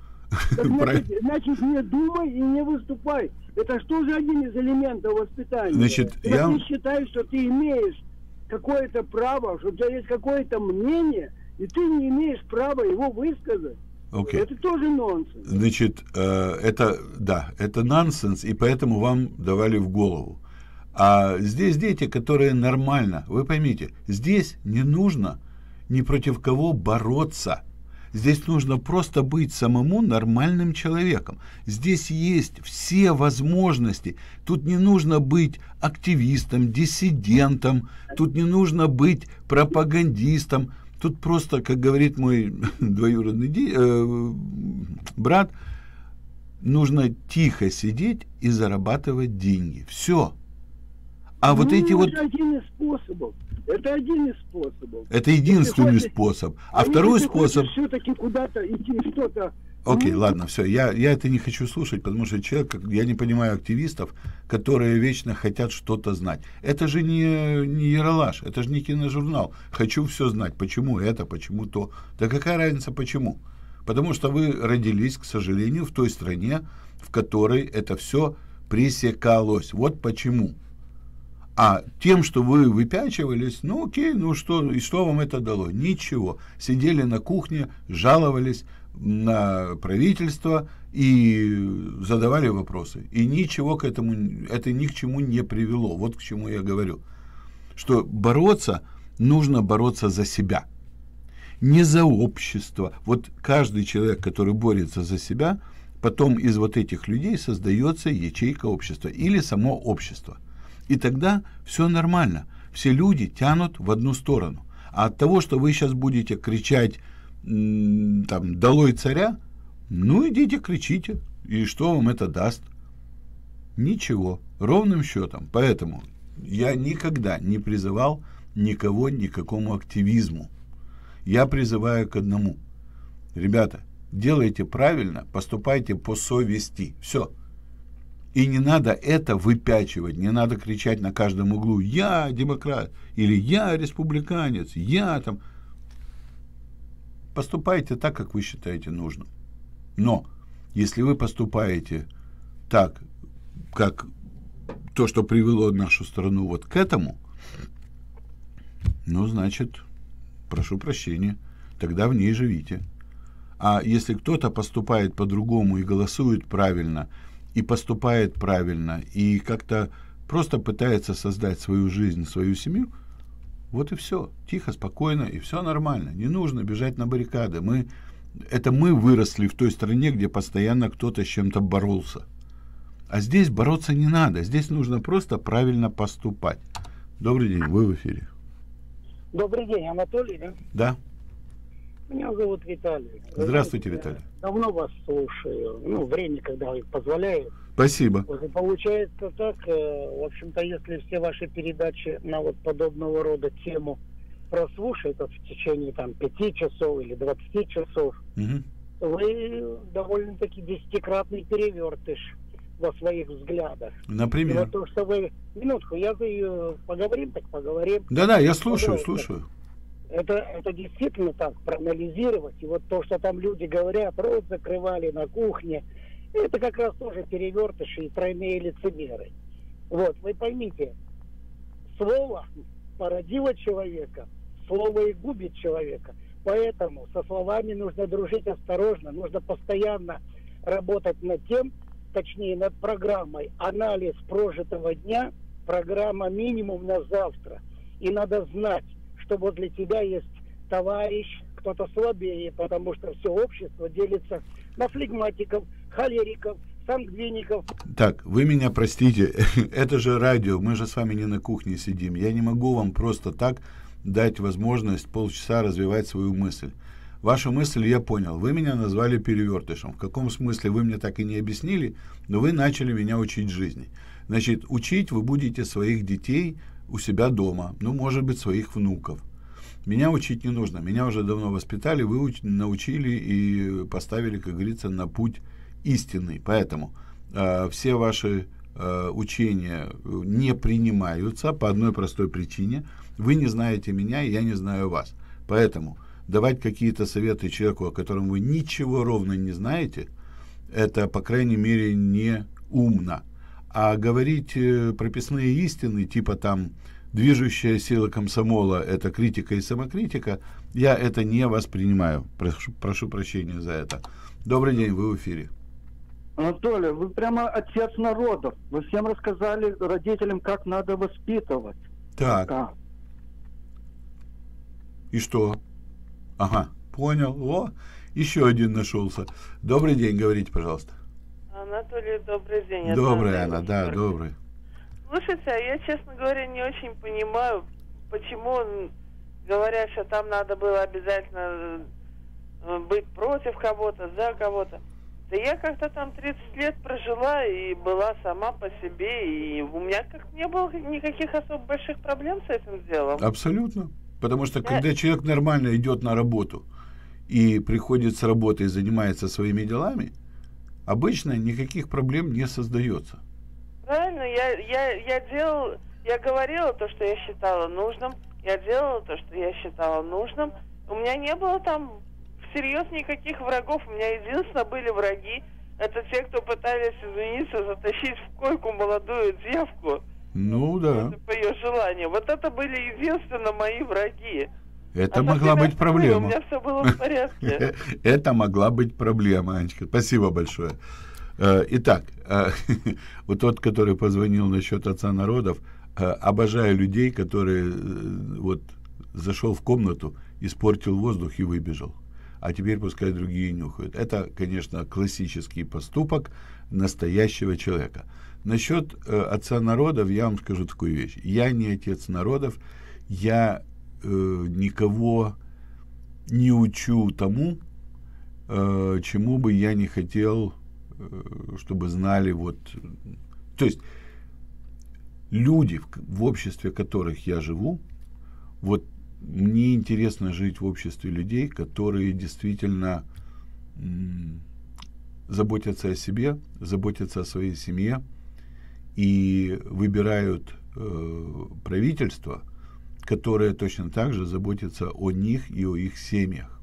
Значит, не думай и не выступай. Это что же один из элементов воспитания? Значит, я считаю, что ты имеешь какое-то право, что у тебя есть какое-то мнение, и ты не имеешь права его высказать. Okay. Это тоже нонсенс. Значит, это нонсенс, и поэтому вам давали в голову. А здесь дети, которые нормально, вы поймите, здесь не нужно ни против кого бороться. Здесь нужно просто быть самому нормальным человеком. Здесь есть все возможности. Тут не нужно быть активистом, диссидентом, тут не нужно быть пропагандистом. Тут просто, как говорит мой двоюродный брат, нужно тихо сидеть и зарабатывать деньги. Все. А вот эти вот... Это один из способов. Это один из способов. Это единственный способ. А второй способ... все-таки куда-то идти, что-то... Окей, ладно, все. Я это не хочу слушать, потому что я не понимаю активистов, которые вечно хотят что-то знать. Это же не ералаш, это же не киножурнал. Хочу все знать. Почему это, почему то. Да какая разница, почему? Потому что вы родились, к сожалению, в той стране, в которой это все пресекалось. Вот почему. А тем, что вы выпячивались, ну окей, ну что, и что вам это дало? Ничего. Сидели на кухне, жаловались на правительство и задавали вопросы. И ничего к этому, это ни к чему не привело. Вот к чему я говорю. Что бороться, нужно бороться за себя. Не за общество. Вот каждый человек, который борется за себя, потом из вот этих людей создается ячейка общества или само общество. И тогда все нормально. Все люди тянут в одну сторону. А от того, что вы сейчас будете кричать там «долой царя», ну идите кричите. И что вам это даст? Ничего. Ровным счетом. Поэтому я никогда не призывал никого ни к какому активизму. Я призываю к одному. Ребята, делайте правильно, поступайте по совести. Все. И не надо это выпячивать, не надо кричать на каждом углу «я демократ» или «я республиканец», «я там». Поступайте так, как вы считаете нужным. Но если вы поступаете так, как то, что привело нашу страну вот к этому, ну, значит, прошу прощения, тогда в ней живите. А если кто-то поступает по-другому и голосует правильно, и поступает правильно, и как-то просто пытается создать свою жизнь, свою семью, вот и все. Тихо, спокойно, и все нормально. Не нужно бежать на баррикады. Мы выросли в той стране, где постоянно кто-то с чем-то боролся. А здесь бороться не надо. Здесь нужно просто правильно поступать. Добрый день, вы в эфире. Добрый день, Анатолий, да? Да. Меня зовут Виталий. Здравствуйте, Виталий. Давно вас слушаю. Время, когда позволяет. Спасибо. Вот, и получается так, в общем-то, если все ваши передачи на вот подобного рода тему прослушать в течение 5 часов или 20 часов, вы довольно-таки 10-кратный перевертыш во своих взглядах. Например? И вот то, что вы... Минутку, поговорим. Да-да, я слушаю. Это действительно так, проанализировать. И вот то, что там люди говорят, рот закрывали на кухне, это как раз тоже перевертыши и тройные лицемеры. Вот, вы поймите, слово породило человека, слово и губит человека. Поэтому со словами нужно дружить осторожно, нужно постоянно работать над тем, точнее над программой анализ прожитого дня, программа минимум на завтра. И надо знать, что возле тебя есть товарищ, кто-то слабее, потому что все общество делится на флегматиков, холериков, сангвиников. Так, вы меня простите, это же радио, мы же с вами не на кухне сидим. Я не могу вам просто так дать возможность полчаса развивать свою мысль. Вашу мысль я понял. Вы меня назвали перевертышем. В каком смысле вы мне так и не объяснили, но вы начали меня учить жизни. Значит, учить вы будете своих детей у себя дома, может быть, своих внуков. Меня учить не нужно. Меня уже давно воспитали, вы научили и поставили, как говорится, на путь истинный. Поэтому все ваши учения не принимаются по одной простой причине. Вы не знаете меня, и я не знаю вас. Поэтому давать какие-то советы человеку, о котором вы ничего ровно не знаете, это, по крайней мере, не умно. А говорить прописные истины, типа там движущая сила комсомола — это критика и самокритика, я это не воспринимаю. Прошу прощения за это. Добрый день, вы в эфире. Анатолий, вы прямо отец народов. Вы всем рассказали родителям, как надо воспитывать. Так. Да. И что? Ага, понял. Еще один нашелся. Добрый день, говорите, пожалуйста. Анатолий, добрый день. Добрый, Анна, да, добрый. Слушайте, я, честно говоря, не очень понимаю, почему говорят, что там надо было обязательно быть против кого-то, за кого-то. Да я как-то там 30 лет прожила и была сама по себе, и у меня как-то не было никаких особо больших проблем с этим делом. Абсолютно. Потому что когда человек нормально идет на работу и приходит с работы и занимается своими делами, обычно никаких проблем не создается. Правильно, я говорила то, что я считала нужным, я делала то, что я считала нужным. У меня не было там всерьез никаких врагов, у меня единственно были враги. Это те, кто пытались, извиниться, затащить в койку молодую девку. Ну да. По ее желанию. Вот это были единственно мои враги. Это могла быть проблема. У меня все было в порядке. Это могла быть проблема, Анечка. Спасибо большое. Итак, вот тот, который позвонил насчет отца народов, обожаю людей, которые вот зашел в комнату, испортил воздух и выбежал. а теперь пускай другие нюхают. Это, конечно, классический поступок настоящего человека. Насчет отца народов я вам скажу такую вещь. Я не отец народов, я никого не учу тому, чему бы я не хотел, чтобы знали. Вот. То есть люди, в обществе которых я живу, вот мне интересно жить в обществе людей, которые действительно заботятся о себе, заботятся о своей семье и выбирают правительство, которое точно так же заботится о них и о их семьях.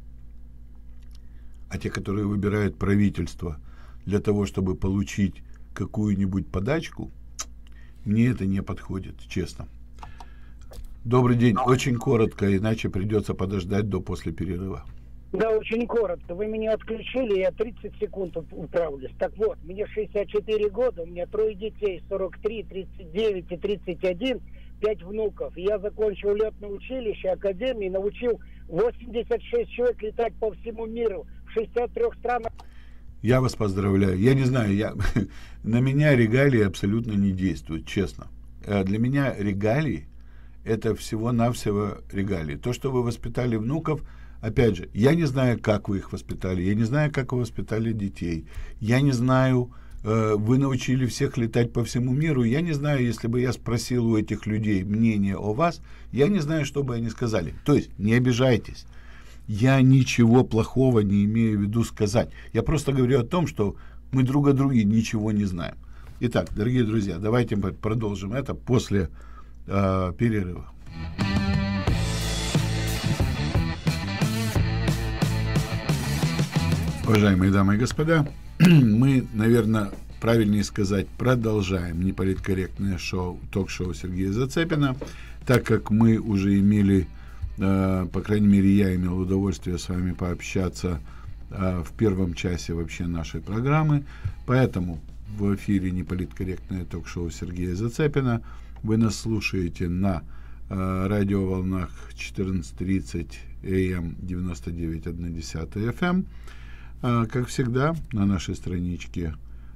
А те, которые выбирают правительство для того, чтобы получить какую-нибудь подачку, мне это не подходит, честно. Добрый день. Очень коротко, иначе придется подождать до после перерыва. Да, очень коротко. Вы меня отключили, я 30 секунд управлюсь. Так вот, мне 64 года, у меня 3 детей, 43, 39 и 31, 5 внуков. Я закончил летное училище, академию, научил 86 человек летать по всему миру, в 63 странах. Я вас поздравляю. Я не знаю, на меня регалии абсолютно не действуют, честно. Для меня регалии — это всего-навсего регалии. То, что вы воспитали внуков, опять же, я не знаю, как вы их воспитали, я не знаю, как вы воспитали детей, я не знаю, вы научили всех летать по всему миру, я не знаю, если бы я спросил у этих людей мнение о вас, я не знаю, что бы они сказали. То есть, не обижайтесь. Я ничего плохого не имею в виду сказать. Я просто говорю о том, что мы друг о друге ничего не знаем. Итак, дорогие друзья, давайте мы продолжим это после перерыва. Уважаемые дамы и господа, мы, наверное, правильнее сказать, продолжаем неполиткорректное шоу, ток-шоу Сергея Зацепина, так как мы уже имели, по крайней мере, я имел удовольствие с вами пообщаться в первом часе вообще нашей программы, поэтому в эфире неполиткорректное ток-шоу Сергея Зацепина. Вы нас слушаете на радиоволнах 14:30 АМ 99,1 FM. Как всегда, на нашей страничке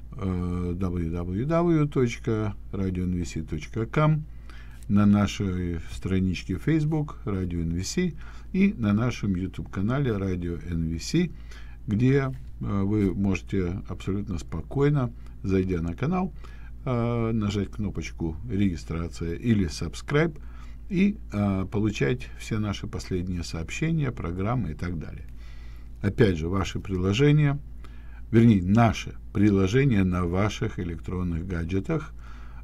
www.radionvc.com, на нашей страничке Facebook Radio NVC и на нашем YouTube-канале Radio NVC, где вы можете абсолютно спокойно, зайдя на канал, нажать кнопочку «Регистрация» или «Subscribe» и получать все наши последние сообщения, программы и так далее. Опять же, ваши приложения, вернее, наши приложения на ваших электронных гаджетах.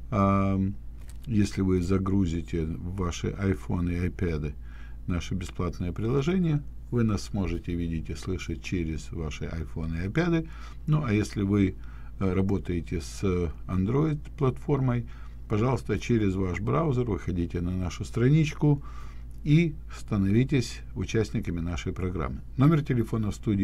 Если вы загрузите в ваши iPhone и iPad наше бесплатное приложение, вы нас сможете видеть и слышать через ваши iPhone и iPad. Ну, а если вы работаете с Android-платформой, пожалуйста, через ваш браузер выходите на нашу страничку и становитесь участниками нашей программы. Номер телефона в студии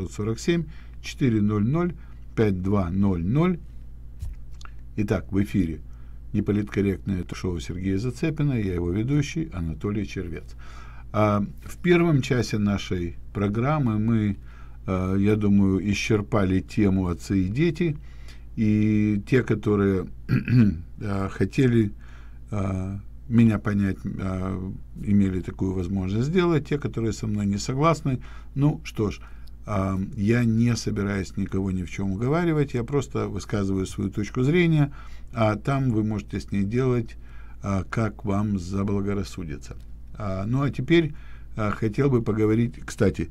847-400-5200. Итак, в эфире неполиткорректное шоу Сергея Зацепина, я его ведущий Анатолий Червец. В первом часе нашей программы мы, я думаю, исчерпали тему «Отцы и дети», и те, которые хотели меня понять, имели такую возможность сделать, те, которые со мной не согласны, ну что ж, я не собираюсь никого ни в чем уговаривать, я просто высказываю свою точку зрения, а там вы можете с ней делать, как вам заблагорассудится. Ну а теперь хотел бы поговорить, кстати,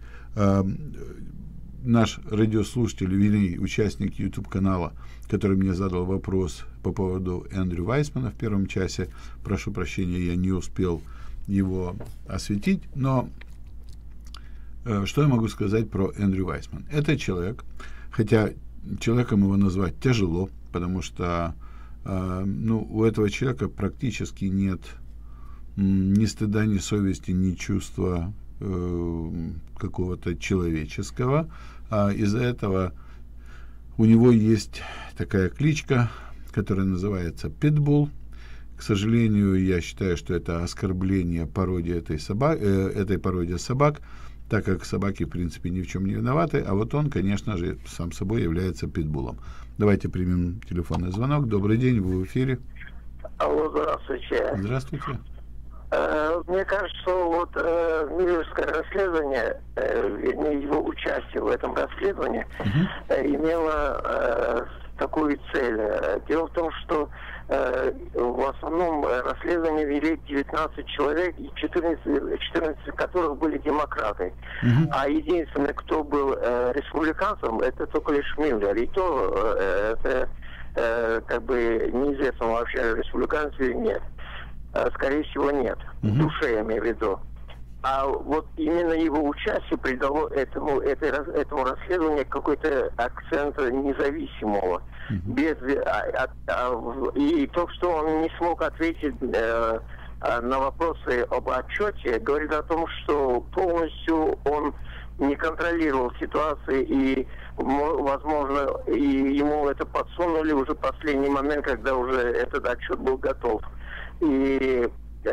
наш радиослушатель, вернее, участник YouTube-канала, который мне задал вопрос по поводу Эндрю Вайсмана в первом часе. Прошу прощения, я не успел его осветить, но что я могу сказать про Эндрю Вайсмана? Это человек, хотя человеком его назвать тяжело, потому что у этого человека практически нет ни стыда, ни совести, ни чувства какого-то человеческого. Из-за этого у него есть такая кличка, которая называется Питбулл. К сожалению, я считаю, что это оскорбление породе этой породе собак, так как собаки, в принципе, ни в чем не виноваты, а вот он, конечно же, сам собой является питбулом. Давайте примем телефонный звонок. Добрый день, вы в эфире. Алло, здравствуйте. Здравствуйте. Мне кажется, что вот Мюллерское расследование, вернее, его участие в этом расследовании имело такую цель. Дело в том, что в основном расследование вели 19 человек, и 14 которых были демократы. А единственный, кто был республиканцем, это только лишь Мюллер. И то это как бы неизвестно вообще, республиканцы или нет. Скорее всего, нет. В душе, я имею в виду. А вот именно его участие придало этому расследованию какой-то акцент независимого. И то, что он не смог ответить на вопросы об отчете, говорит о том, что полностью он не контролировал ситуацию, и, возможно, и ему это подсунули уже в последний момент, когда уже этот отчет был готов. И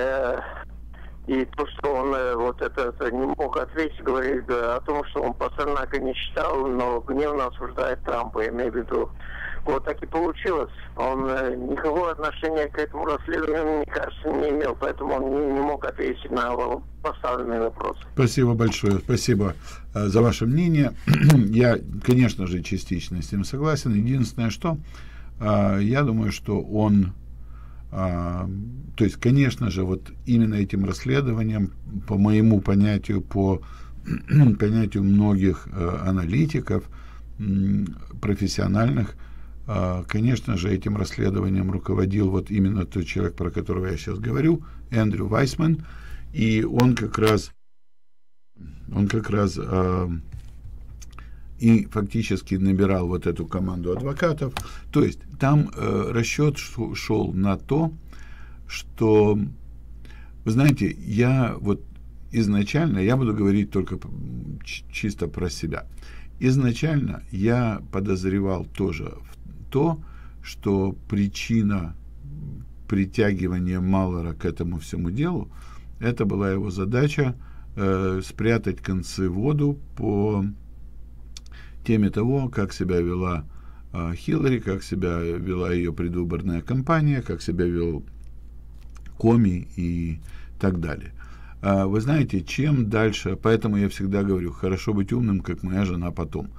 то, что он вот это не мог ответить, говорит о том, что он Пастернака не читал, но гневно осуждает Трампа, я имею в виду. Вот так и получилось. Он никакого отношения к этому расследованию, мне кажется, не имел, поэтому он не мог ответить на поставленные вопросы. Спасибо большое. Спасибо за ваше мнение. Я, конечно же, частично с ним согласен. Единственное, что я думаю, что он... то есть, конечно же, вот именно этим расследованием, по моему понятию, по понятию многих аналитиков, профессиональных, конечно же, этим расследованием руководил вот именно тот человек, про которого я сейчас говорю, Эндрю Вайсман, и он как раз и фактически набирал вот эту команду адвокатов. То есть там расчет шел на то, что, вы знаете, я вот изначально, я буду говорить только чисто про себя, изначально я подозревал тоже в то, что причина притягивания Маллера к этому всему делу, это была его задача спрятать концы в воду по теме того, как себя вела Хиллари, как себя вела ее предвыборная кампания, как себя вел Коми и так далее. Вы знаете, чем дальше, поэтому я всегда говорю, хорошо быть умным, как моя жена потом.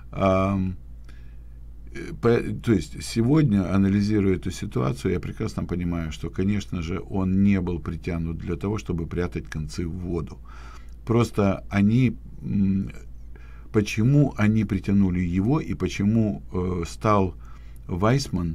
То есть сегодня, анализируя эту ситуацию, я прекрасно понимаю, что, конечно же, он не был притянут для того, чтобы прятать концы в воду. Просто почему они притянули его и почему стал Вайсман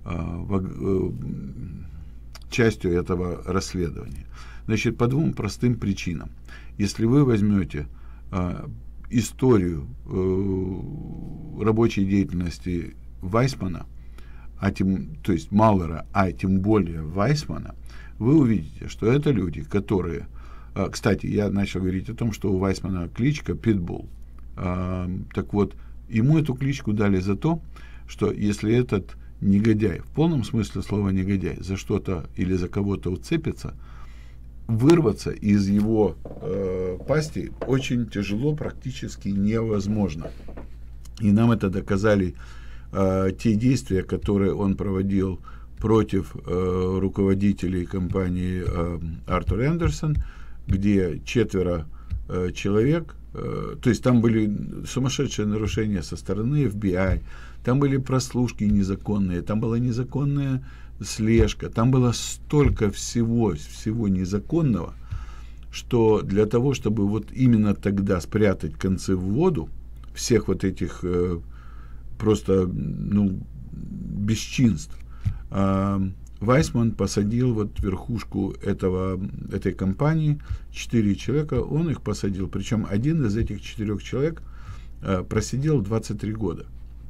частью этого расследования? Значит, по двум простым причинам. Если вы возьмете историю рабочей деятельности Вайсмана, то есть Маллера, а тем более Вайсмана, вы увидите, что это люди, которые... Кстати, я начал говорить о том, что у Вайсмана кличка Питбул. Так вот, ему эту кличку дали за то, что если этот негодяй, в полном смысле слова негодяй, за что-то или за кого-то уцепится, вырваться из его пасти очень тяжело, практически невозможно. И нам это доказали те действия, которые он проводил против руководителей компании Артур Эндерсон, где 4 человек, то есть там были сумасшедшие нарушения со стороны FBI, там были прослушки незаконные, там была незаконная слежка, там было столько всего незаконного, что для того, чтобы вот именно тогда спрятать концы в воду всех вот этих просто бесчинств, Вайсман посадил вот верхушку этой компании, 4 человека, он их посадил, причем один из этих 4 человек просидел 23 года.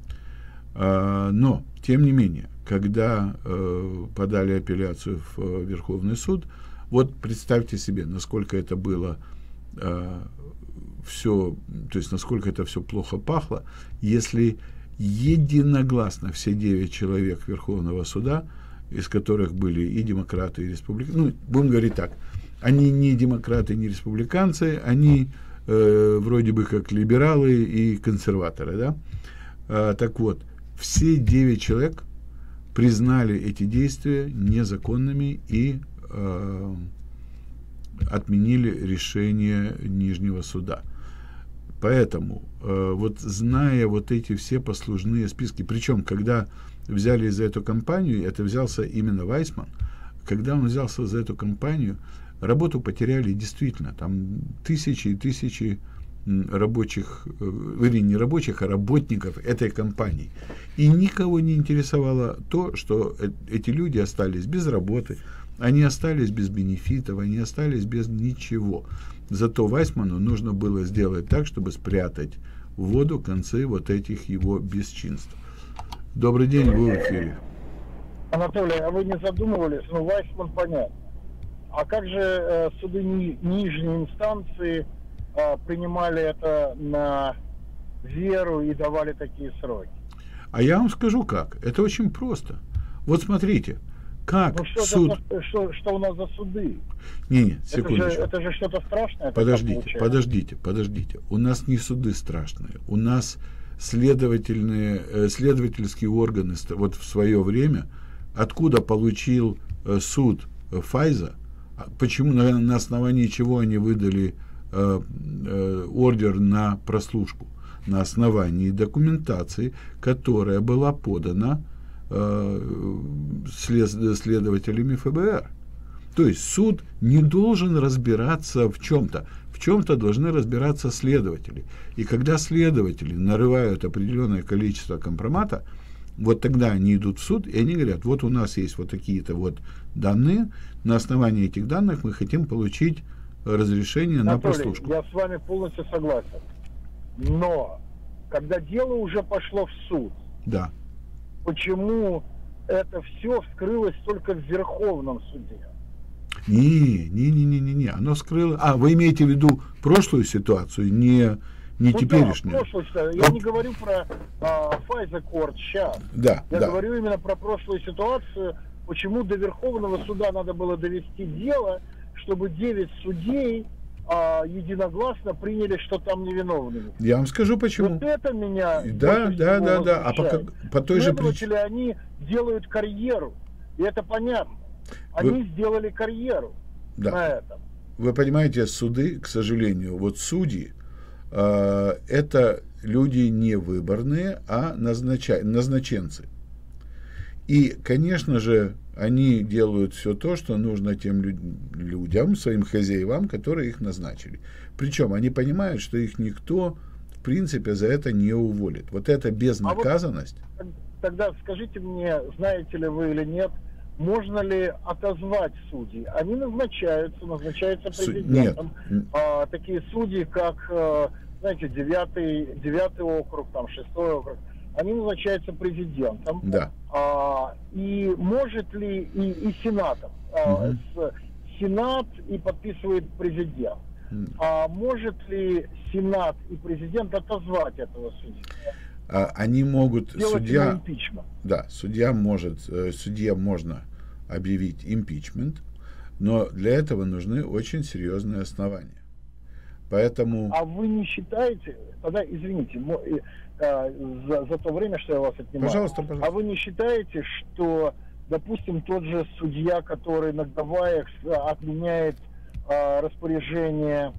Но, тем не менее, когда подали апелляцию в Верховный суд, вот представьте себе, насколько это было все, то есть насколько это все плохо пахло, если единогласно все 9 человек Верховного суда, из которых были и демократы, и республиканцы, будем говорить так, они не демократы, не республиканцы, они вроде бы как либералы и консерваторы, да? Так вот, все 9 человек признали эти действия незаконными и отменили решение Нижнего суда. Поэтому, вот зная вот эти все послужные списки, причем, когда взяли за эту компанию, это взялся именно Вайсман, когда он взялся за эту компанию, работу потеряли действительно, там тысячи и тысячи рабочих, не рабочих, а работников этой компании. И никого не интересовало то, что эти люди остались без работы, они остались без бенефитов, они остались без ничего. Зато Вайсману нужно было сделать так, чтобы спрятать в воду концы вот этих его бесчинств. Добрый день, вы в эфире. Анатолий, а вы не задумывались? Ну, Вайсман понятно. А как же суды нижней инстанции принимали это на веру и давали такие сроки? А я вам скажу как. Это очень просто. Вот смотрите, как суд... Что у нас за суды? Не, секундочку. Это же что-то страшное. Подождите. У нас не суды страшные. У нас следовательские органы вот в свое время, откуда получил суд Файза, почему, на основании чего они выдали ордер на прослушку? На основании документации, которая была подана следователями ФБР. То есть суд не должен разбираться в чем-то. В чем-то должны разбираться следователи. И когда следователи нарывают определенное количество компромата, вот тогда они идут в суд, и они говорят, вот у нас есть вот такие-то вот данные, на основании этих данных мы хотим получить разрешение на прослушку. Я с вами полностью согласен. Но когда дело уже пошло в суд, да. Почему это все вскрылось только в Верховном суде? Не. Оно вскрыло... вы имеете в виду прошлую ситуацию, не теперешнюю? Да, прошлую ситуацию. Я не говорю про Файза Корт сейчас. Да, Я говорю именно про прошлую ситуацию, почему до Верховного суда надо было довести дело, чтобы 9 судей единогласно приняли, что там невиновными. Я вам скажу почему. Вот это меня... Да. А по той же причине... они делают карьеру. И это понятно. Они сделали карьеру на этом. Вы понимаете, суды, к сожалению, вот судьи, это люди не выборные, а назначенцы. И, конечно же, они делают все то, что нужно тем людям, своим хозяевам, которые их назначили. Причем они понимают, что их никто, в принципе, за это не уволит. Вот эта безнаказанность... Тогда скажите мне, знаете ли вы или нет, можно ли отозвать судей? Они назначаются президентом. Нет. Такие судьи, как, знаете, 9-й округ, там, 6-й округ, они назначаются президентом. Да. И может ли и сенатом? Сенат и подписывает президент. А может ли Сенат и президент отозвать этого судью? Они могут... Судья можно объявить импичмент, но для этого нужны очень серьезные основания. Поэтому... А вы не считаете... Тогда, извините, за то время, что я вас отнимаю. Пожалуйста. А вы не считаете, что, допустим, тот же судья, который на Гавайях отменяет распоряжение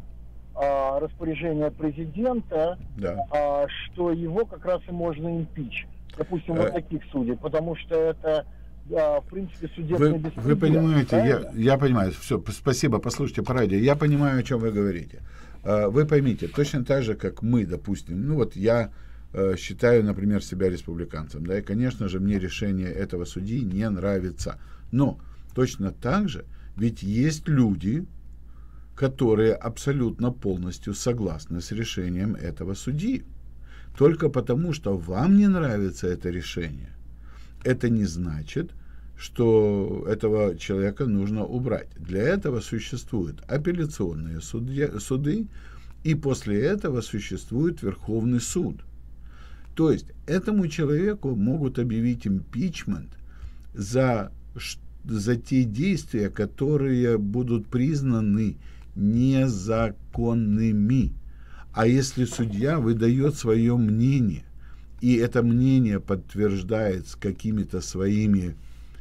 президента, что его как раз и можно импичь? Допустим, вот таких судей, потому что это, в принципе, судебное беспредел. Вы понимаете, я понимаю, все, спасибо, послушайте по радио, я понимаю, о чем вы говорите. Вы поймите, точно так же, как мы, допустим, я считаю, например, себя республиканцем, да, и, конечно же, мне решение этого судьи не нравится. Но точно так же, ведь есть люди, которые абсолютно полностью согласны с решением этого судьи. Только потому, что вам не нравится это решение, это не значит, что этого человека нужно убрать. Для этого существуют апелляционные суды, и после этого существует Верховный суд. То есть этому человеку могут объявить импичмент за те действия, которые будут признаны незаконными. А если судья выдает свое мнение, и это мнение подтверждается какими-то своими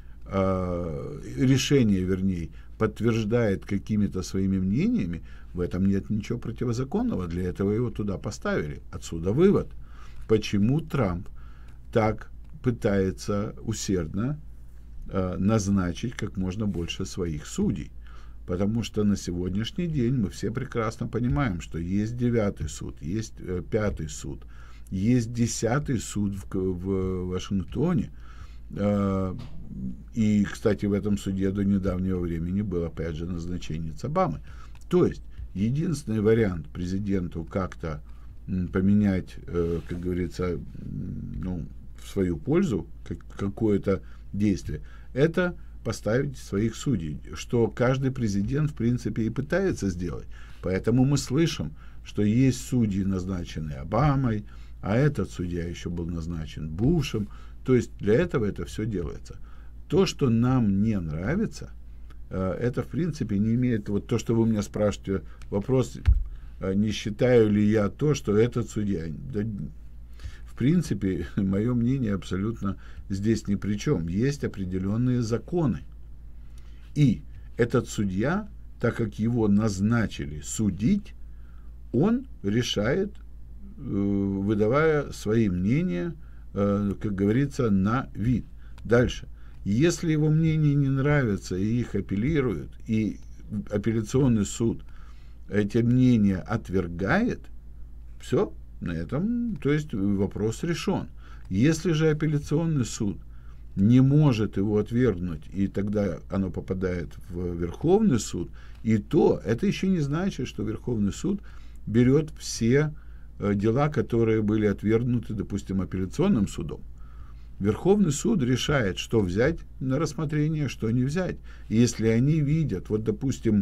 решения, вернее, подтверждает какими-то своими мнениями, в этом нет ничего противозаконного. Для этого его туда поставили. Отсюда вывод. Почему Трамп так пытается усердно назначить как можно больше своих судей? Потому что на сегодняшний день мы все прекрасно понимаем, что есть 9-й суд, есть 5-й суд, есть 10-й суд в Вашингтоне. И, кстати, в этом суде до недавнего времени был, опять же, назначенец Обамы. То есть, единственный вариант президенту как-то поменять, как говорится, ну, в свою пользу какое-то действие, это поставить своих судей, что каждый президент, в принципе, и пытается сделать. Поэтому мы слышим, что есть судьи, назначенные Обамой, а этот судья еще был назначен Бушем. То есть для этого это все делается. То, что нам не нравится, это, в принципе, не имеет... Вот то, что вы меня спрашиваете, вопрос, не считаю ли я то, что этот судья... Да, в принципе, мое мнение абсолютно здесь ни при чем. Есть определенные законы. И этот судья, так как его назначили судить, он решает, выдавая свои мнения, как говорится, на вид. Дальше. Если его мнение не нравится, и их апеллируют, и апелляционный суд эти мнения отвергает, все, на этом, то есть вопрос решен. Если же апелляционный суд не может его отвергнуть, и тогда оно попадает в Верховный суд, и то это еще не значит, что Верховный суд берет все дела, которые были отвергнуты, допустим, апелляционным судом. Верховный суд решает, что взять на рассмотрение, что не взять. И если они видят, вот, допустим,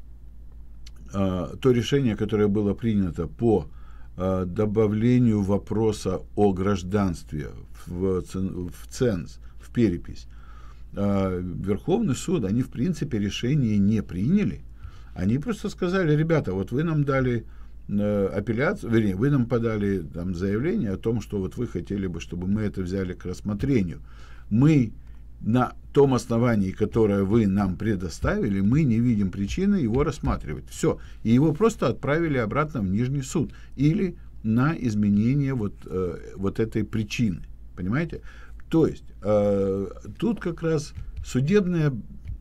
то решение, которое было принято по добавлению вопроса о гражданстве в ценз, в перепись, Верховный суд, они, в принципе, решение не приняли. Они просто сказали: ребята, вот вы нам дали апелляцию, вернее, вы нам подали там заявление о том, что вот вы хотели бы, чтобы мы это взяли к рассмотрению. Мы на том основании, которое вы нам предоставили, мы не видим причины его рассматривать. Все. И его просто отправили обратно в Нижний суд. Или на изменение вот этой причины. Понимаете? То есть, тут как раз судебная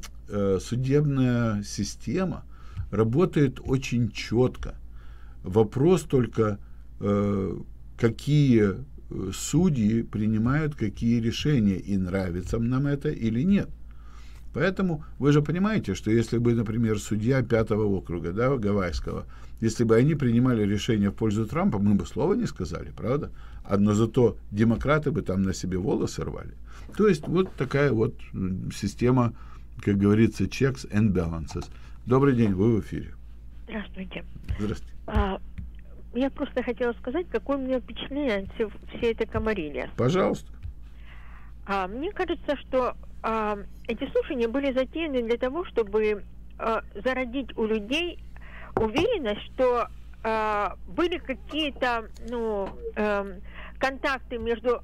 система работает очень четко. Вопрос только, какие судьи принимают какие решения, и нравится нам это или нет. Поэтому вы же понимаете, что если бы, например, судья 5-го округа, да, Гавайского, если бы они принимали решение в пользу Трампа, мы бы слова не сказали, правда? Но зато демократы бы там на себе волосы рвали. То есть вот такая вот система, как говорится, checks and balances. Добрый день, вы в эфире. Здравствуйте. Здравствуйте. Я просто хотела сказать, какое у меня впечатление от всей этой комарильи. Пожалуйста. Мне кажется, что эти слушания были затеяны для того, чтобы зародить у людей уверенность, что были какие-то контакты между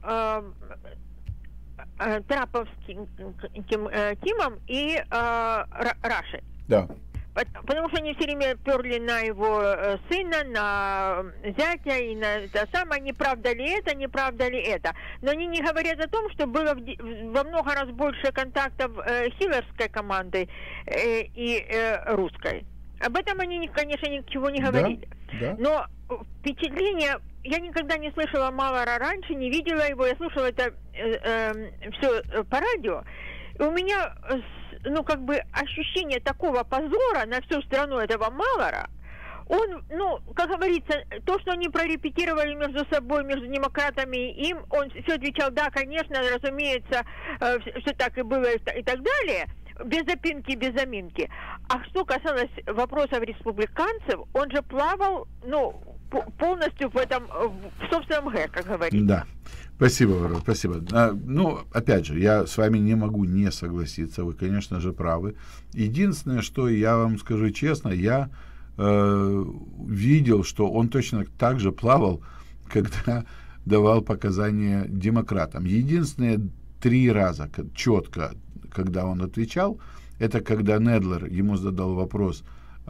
трамповским Тимом и Рашей. Да. Потому что они все время перли на его сына, на зятя и на это самое, не правда ли это. Но они не говорят о том, что было во много раз больше контактов хиллерской команды и русской. Об этом они, конечно, ничего не говорили. Да. Но впечатление... Я никогда не слышала Маллара раньше, не видела его. Я слушала это все по радио. И у меня... ощущение такого позора на всю страну этого Маллара, он, как говорится, то, что они прорепетировали между собой, между демократами и им, он все отвечал: да, конечно, разумеется, все так и было и так далее, без запинки, без заминки. А что касалось вопросов республиканцев, он же плавал, полностью в собственном г, как говорится. Да. Спасибо, Варвара, спасибо. Опять же, я с вами не могу не согласиться, вы, конечно же, правы. Единственное, что я вам скажу честно, я видел, что он точно так же плавал, когда давал показания демократам. Единственные 3 раза четко, когда он отвечал, это когда Недлер ему задал вопрос,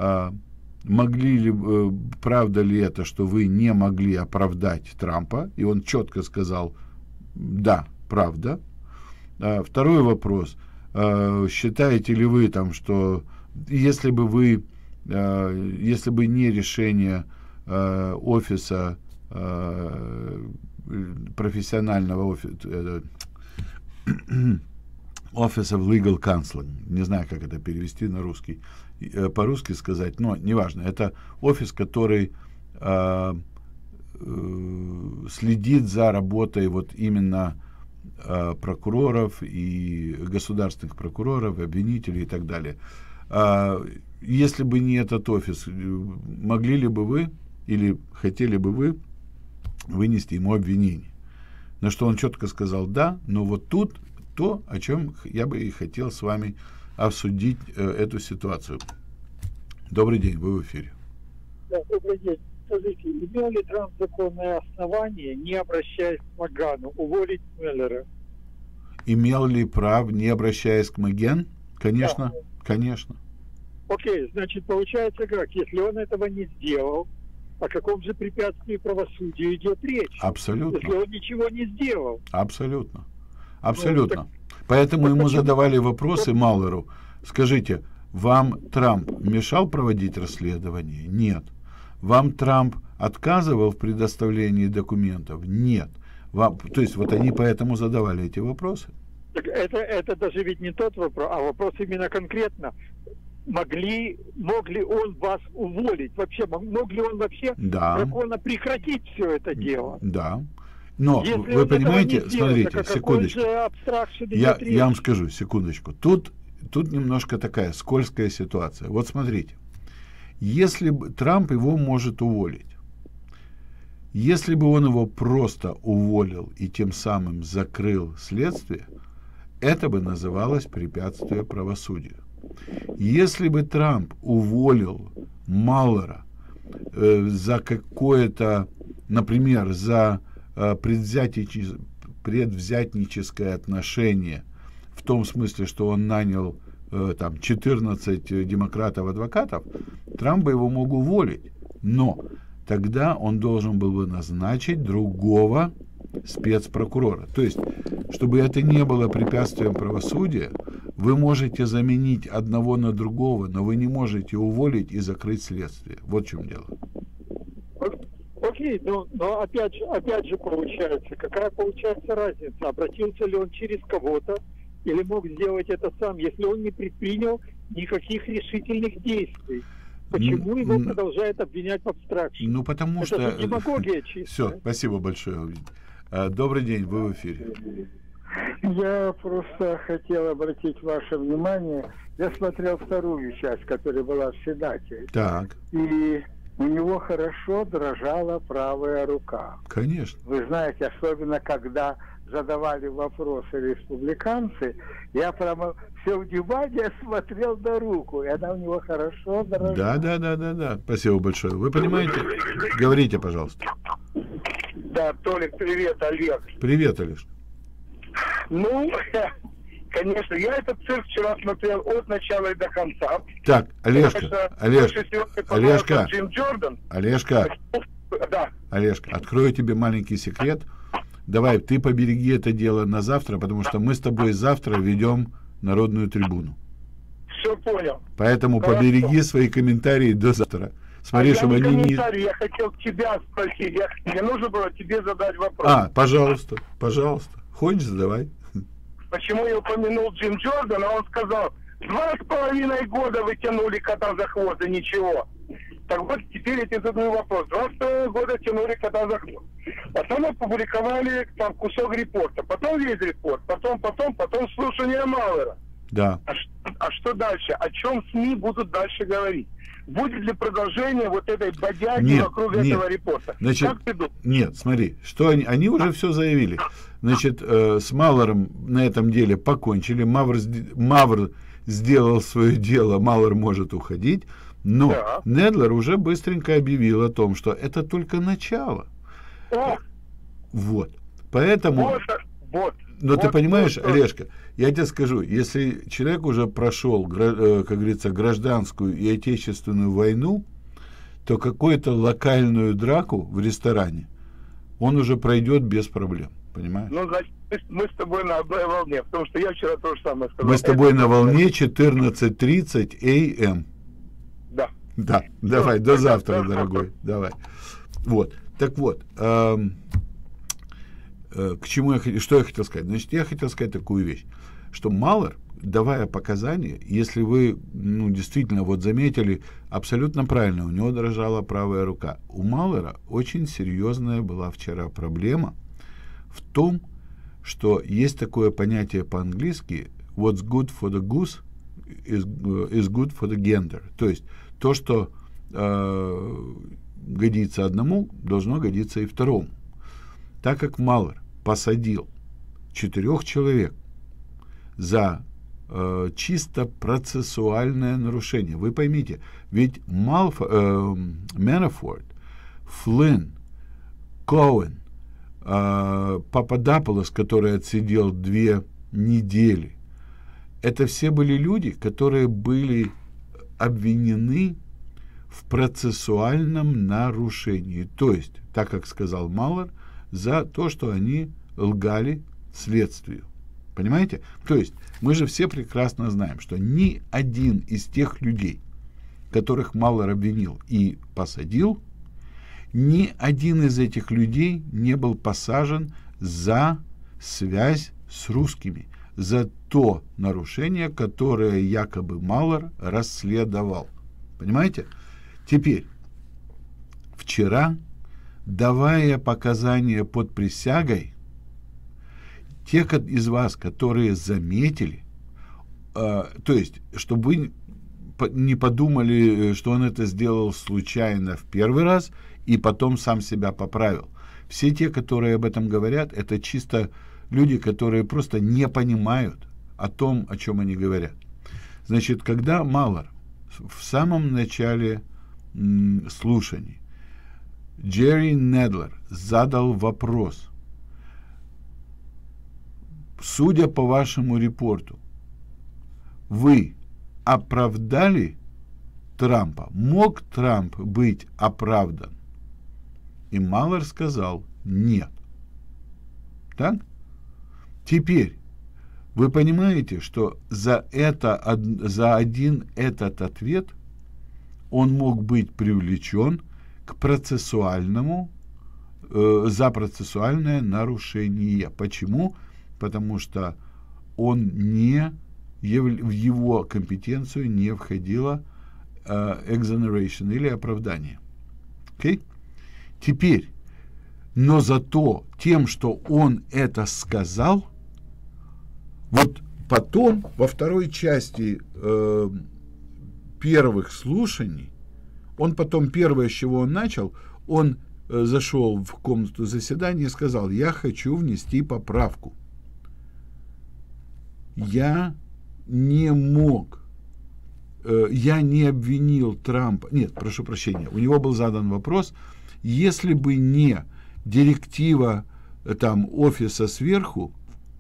правда ли это, что вы не могли оправдать Трампа, и он четко сказал, да, правда. Второй вопрос, считаете ли вы там, что если бы не решение офиса профессионального Office of Legal Counseling, не знаю, как это перевести на русский, по-русски сказать, но неважно, это офис, который следит за работой вот именно прокуроров и государственных прокуроров, обвинителей и так далее. Если бы не этот офис, могли ли бы вы или хотели бы вы вынести ему обвинение? На что он четко сказал да, но вот тут то, о чем я бы и хотел с вами обсудить эту ситуацию. Добрый день, вы в эфире. Да, добрый день. Скажите, имел ли Трамп законное основание, не обращаясь к Магану, уволить Мюллера? Имел ли право, не обращаясь к Маген? Конечно, да. Конечно. Окей, значит, получается как? Если он этого не сделал, о каком же препятствии правосудию идет речь? Абсолютно. Если он ничего не сделал. Абсолютно. Абсолютно. Поэтому ему задавали вопросы Маллеру. Скажите, вам Трамп мешал проводить расследование? Нет. Вам Трамп отказывал в предоставлении документов? Нет. То есть вот они поэтому задавали эти вопросы. Так это даже ведь не тот вопрос, а вопрос именно конкретно. Мог ли он вас уволить? Вообще, мог ли он вообще законно прекратить все это дело? Да. Но вы понимаете, смотрите, секундочку. Я вам скажу, секундочку. Тут немножко такая скользкая ситуация. Вот смотрите. Если бы Трамп его может уволить, если бы он его просто уволил и тем самым закрыл следствие, это бы называлось препятствие правосудию. Если бы Трамп уволил Маллера за какое-то, например, за предвзятническое отношение, в том смысле, что он нанял там 14 демократов-адвокатов, Трамп бы его мог уволить. Но тогда он должен был бы назначить другого спецпрокурора. То есть, чтобы это не было препятствием правосудия, вы можете заменить одного на другого, но вы не можете уволить и закрыть следствие. Вот в чем дело. Окей, но опять же получается, какая получается разница? Обратился ли он через кого-то или мог сделать это сам, если он не предпринял никаких решительных действий? Почему его продолжают обвинять в абстракции? Ну, потому это что... демагогия чистая. Все, спасибо большое. Добрый день, вы в эфире. Я просто хотел обратить ваше внимание. Я смотрел вторую часть, которая была в Сенате. Так. И у него хорошо дрожала правая рука. Конечно. Вы знаете, особенно когда задавали вопросы республиканцы, я прямо все внимание смотрел на руку, и она у него хорошо дрожала. Да. Спасибо большое. Вы понимаете? Говорите, пожалуйста. Да, Толик, привет, Олег. Привет, Олег. Ну, конечно, я этот цирк вчера смотрел от начала и до конца. Так, Олежка, Джим Джордан. Олежка, да. Олежка, открою тебе маленький секрет. Давай, ты побереги это дело на завтра, потому что мы с тобой завтра ведем народную трибуну. Все понял. Поэтому побереги свои комментарии до завтра. Смотри, чтобы они не... Я хотел тебя спросить. Мне нужно было тебе задать вопрос. Пожалуйста. Хочешь, задавай. Почему я упомянул Джим Джордана? Он сказал, 2,5 года вы тянули кота за хвост, и ничего. Так вот, теперь я тебе задаю вопрос. 2,5 года тянули кота за хвост. Потом опубликовали там кусок репорта. Потом весь репорт. Потом слушание Маллера. Да. А что дальше? О чем СМИ будут дальше говорить? Будет ли продолжение вот этой бодяги вокруг этого репорта? Значит, как ты думаешь? Нет, смотри, что они уже все заявили. Значит, с Маллером на этом деле покончили. Мавр сделал свое дело, Маллер может уходить. Но Да. Недлер уже быстренько объявил о том, что это только начало. Вот. Поэтому... Но ты понимаешь, Олежка, я тебе скажу, если человек уже прошел, как говорится, гражданскую и отечественную войну, то какую-то локальную драку в ресторане он уже пройдет без проблем. Понимаешь? Ну, значит, мы с тобой на одной волне, потому что я вчера то же самое сказал. Мы с тобой на волне 14:30 АМ. Да. Да, давай, до завтра, дорогой. Давай. Вот. Так вот, к чему что я хотел сказать? Значит, я хотел сказать такую вещь, что Маллер, давая показания, если вы действительно вот заметили, абсолютно правильно, у него дрожала правая рука. У Маллера очень серьезная была вчера проблема в том, что есть такое понятие по-английски what's good for the goose is good for the gander. То есть то, что годится одному, должно годиться и второму. Так как Маллер посадил 4 человек за чисто процессуальное нарушение. Вы поймите, ведь Манафорт, Флинн, Коэн, Пападополос, который отсидел 2 недели, это все были люди, которые были обвинены в процессуальном нарушении. То есть, так как сказал Маллер, за то, что они лгали следствию. Понимаете? То есть, мы же все прекрасно знаем, что ни один из тех людей, которых Маллер обвинил и посадил, ни один из этих людей не был посажен за связь с русскими, за то нарушение, которое якобы Маллер расследовал. Понимаете? Теперь, вчера, давая показания под присягой, те из вас, которые заметили, то есть, чтобы вы не подумали, что он это сделал случайно в первый раз и потом сам себя поправил. Все те, которые об этом говорят, это чисто люди, которые просто не понимают о том, о чем они говорят. Значит, когда Маллер в самом начале слушаний Джерри Недлер задал вопрос: судя по вашему репорту, вы оправдали Трампа? Мог Трамп быть оправдан? И Маллер сказал нет. Так? Теперь вы понимаете, что за один этот ответ он мог быть привлечен к процессуальному, за процессуальное нарушение. Почему? Потому что в его компетенцию не входило exoneration или оправдание. Okay? Теперь, но зато тем, что он это сказал, вот потом, во второй части первых слушаний, он потом, первое, с чего он начал, он зашел в комнату заседания и сказал: я хочу внести поправку. Я не обвинил Трампа. Нет, прошу прощения, у него был задан вопрос: если бы не директива там офиса сверху,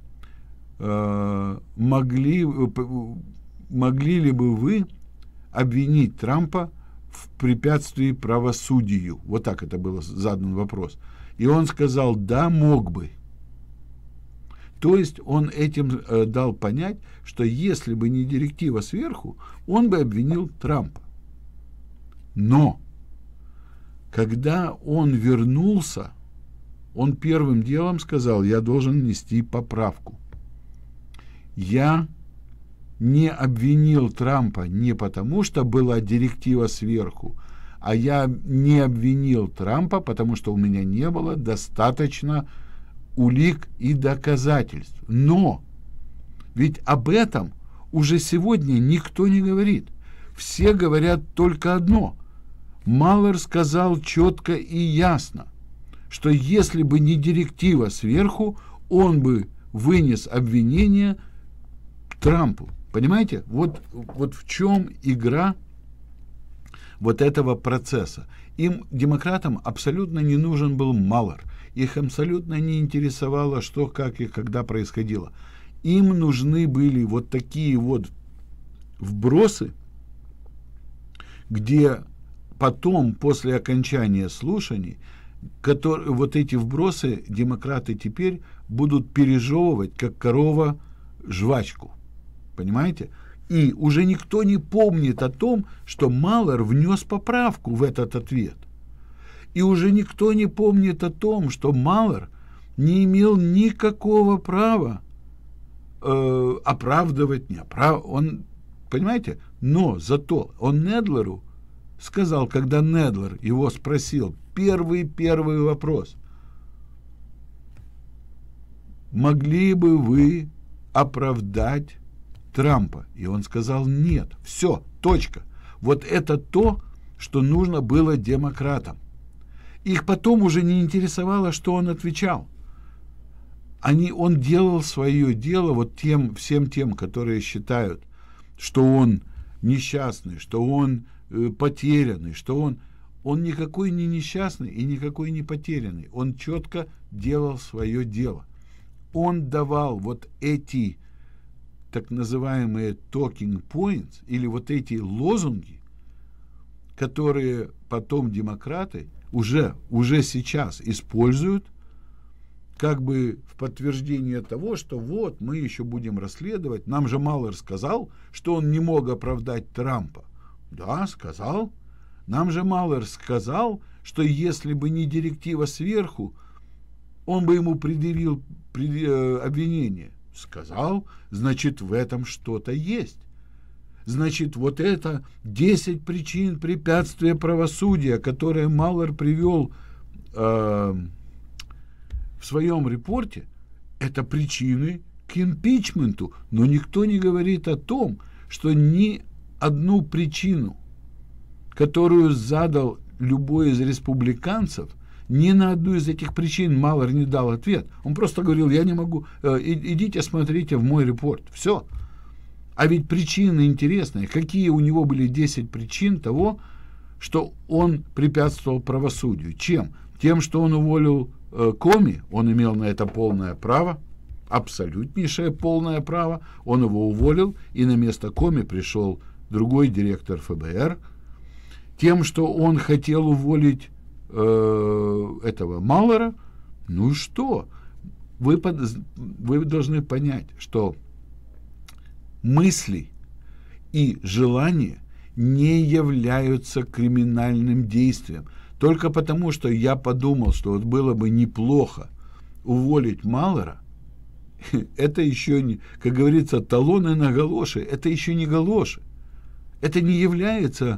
могли ли бы вы обвинить Трампа в препятствии правосудию? Вот так это был задан вопрос. И он сказал: да, мог бы. То есть он этим дал понять, что если бы не директива сверху, он бы обвинил Трампа. Но когда он вернулся, он первым делом сказал: я должен внести поправку. Я не обвинил Трампа не потому, что была директива сверху, а я не обвинил Трампа, потому что у меня не было достаточно улик и доказательств. Но ведь об этом уже сегодня никто не говорит. Все говорят только одно. Маллер сказал четко и ясно, что если бы не директива сверху, он бы вынес обвинение Трампу. Понимаете? Вот в чем игра вот этого процесса. Им, демократам, абсолютно не нужен был Маллер. Их абсолютно не интересовало, что, как и когда происходило. Им нужны были вот такие вот вбросы, где потом, после окончания слушаний, вот эти вбросы демократы теперь будут пережевывать, как корова, жвачку. Понимаете? И уже никто не помнит о том, что Маллер внес поправку в этот ответ. И уже никто не помнит о том, что Маллер не имел никакого права оправдывать, он, понимаете? Но зато он Недлеру сказал, когда Недлер его спросил, первый вопрос: могли бы вы оправдать Трампа? И он сказал: нет, все, точка. Вот это то, что нужно было демократам. Их потом уже не интересовало, что он отвечал. Он делал свое дело вот всем тем, которые считают, что он несчастный, что он потерянный, что он никакой не несчастный и никакой не потерянный. Он четко делал свое дело. Он давал вот эти так называемые talking points, или вот эти лозунги, которые потом демократы уже сейчас используют как бы в подтверждение того, что вот мы еще будем расследовать. Нам же Маллер сказал, что он не мог оправдать Трампа. Да, сказал. Нам же Маллер сказал, что если бы не директива сверху, он бы ему предъявил обвинение. Сказал, значит, в этом что-то есть. Значит, вот это 10 причин препятствия правосудия, которые Маллер привел в своем репорте, это причины к импичменту. Но никто не говорит о том, что ни одну причину, которую задал любой из республиканцев, ни на одну из этих причин Маллер не дал ответ. Он просто говорил: я не могу, идите смотрите в мой репорт. Все. А ведь причины интересные. Какие у него были 10 причин того, что он препятствовал правосудию? Чем? Тем, что он уволил Коми, он имел на это полное право, абсолютнейшее полное право. Он его уволил, и на место Коми пришел другой директор ФБР. Тем, что он хотел уволить этого Маллера. Ну и что? Вы должны понять, что мысли и желания не являются криминальным действием. Только потому, что я подумал, что вот было бы неплохо уволить Маллера, это еще не, как говорится, талоны на галоши, это еще не галоши. Это не является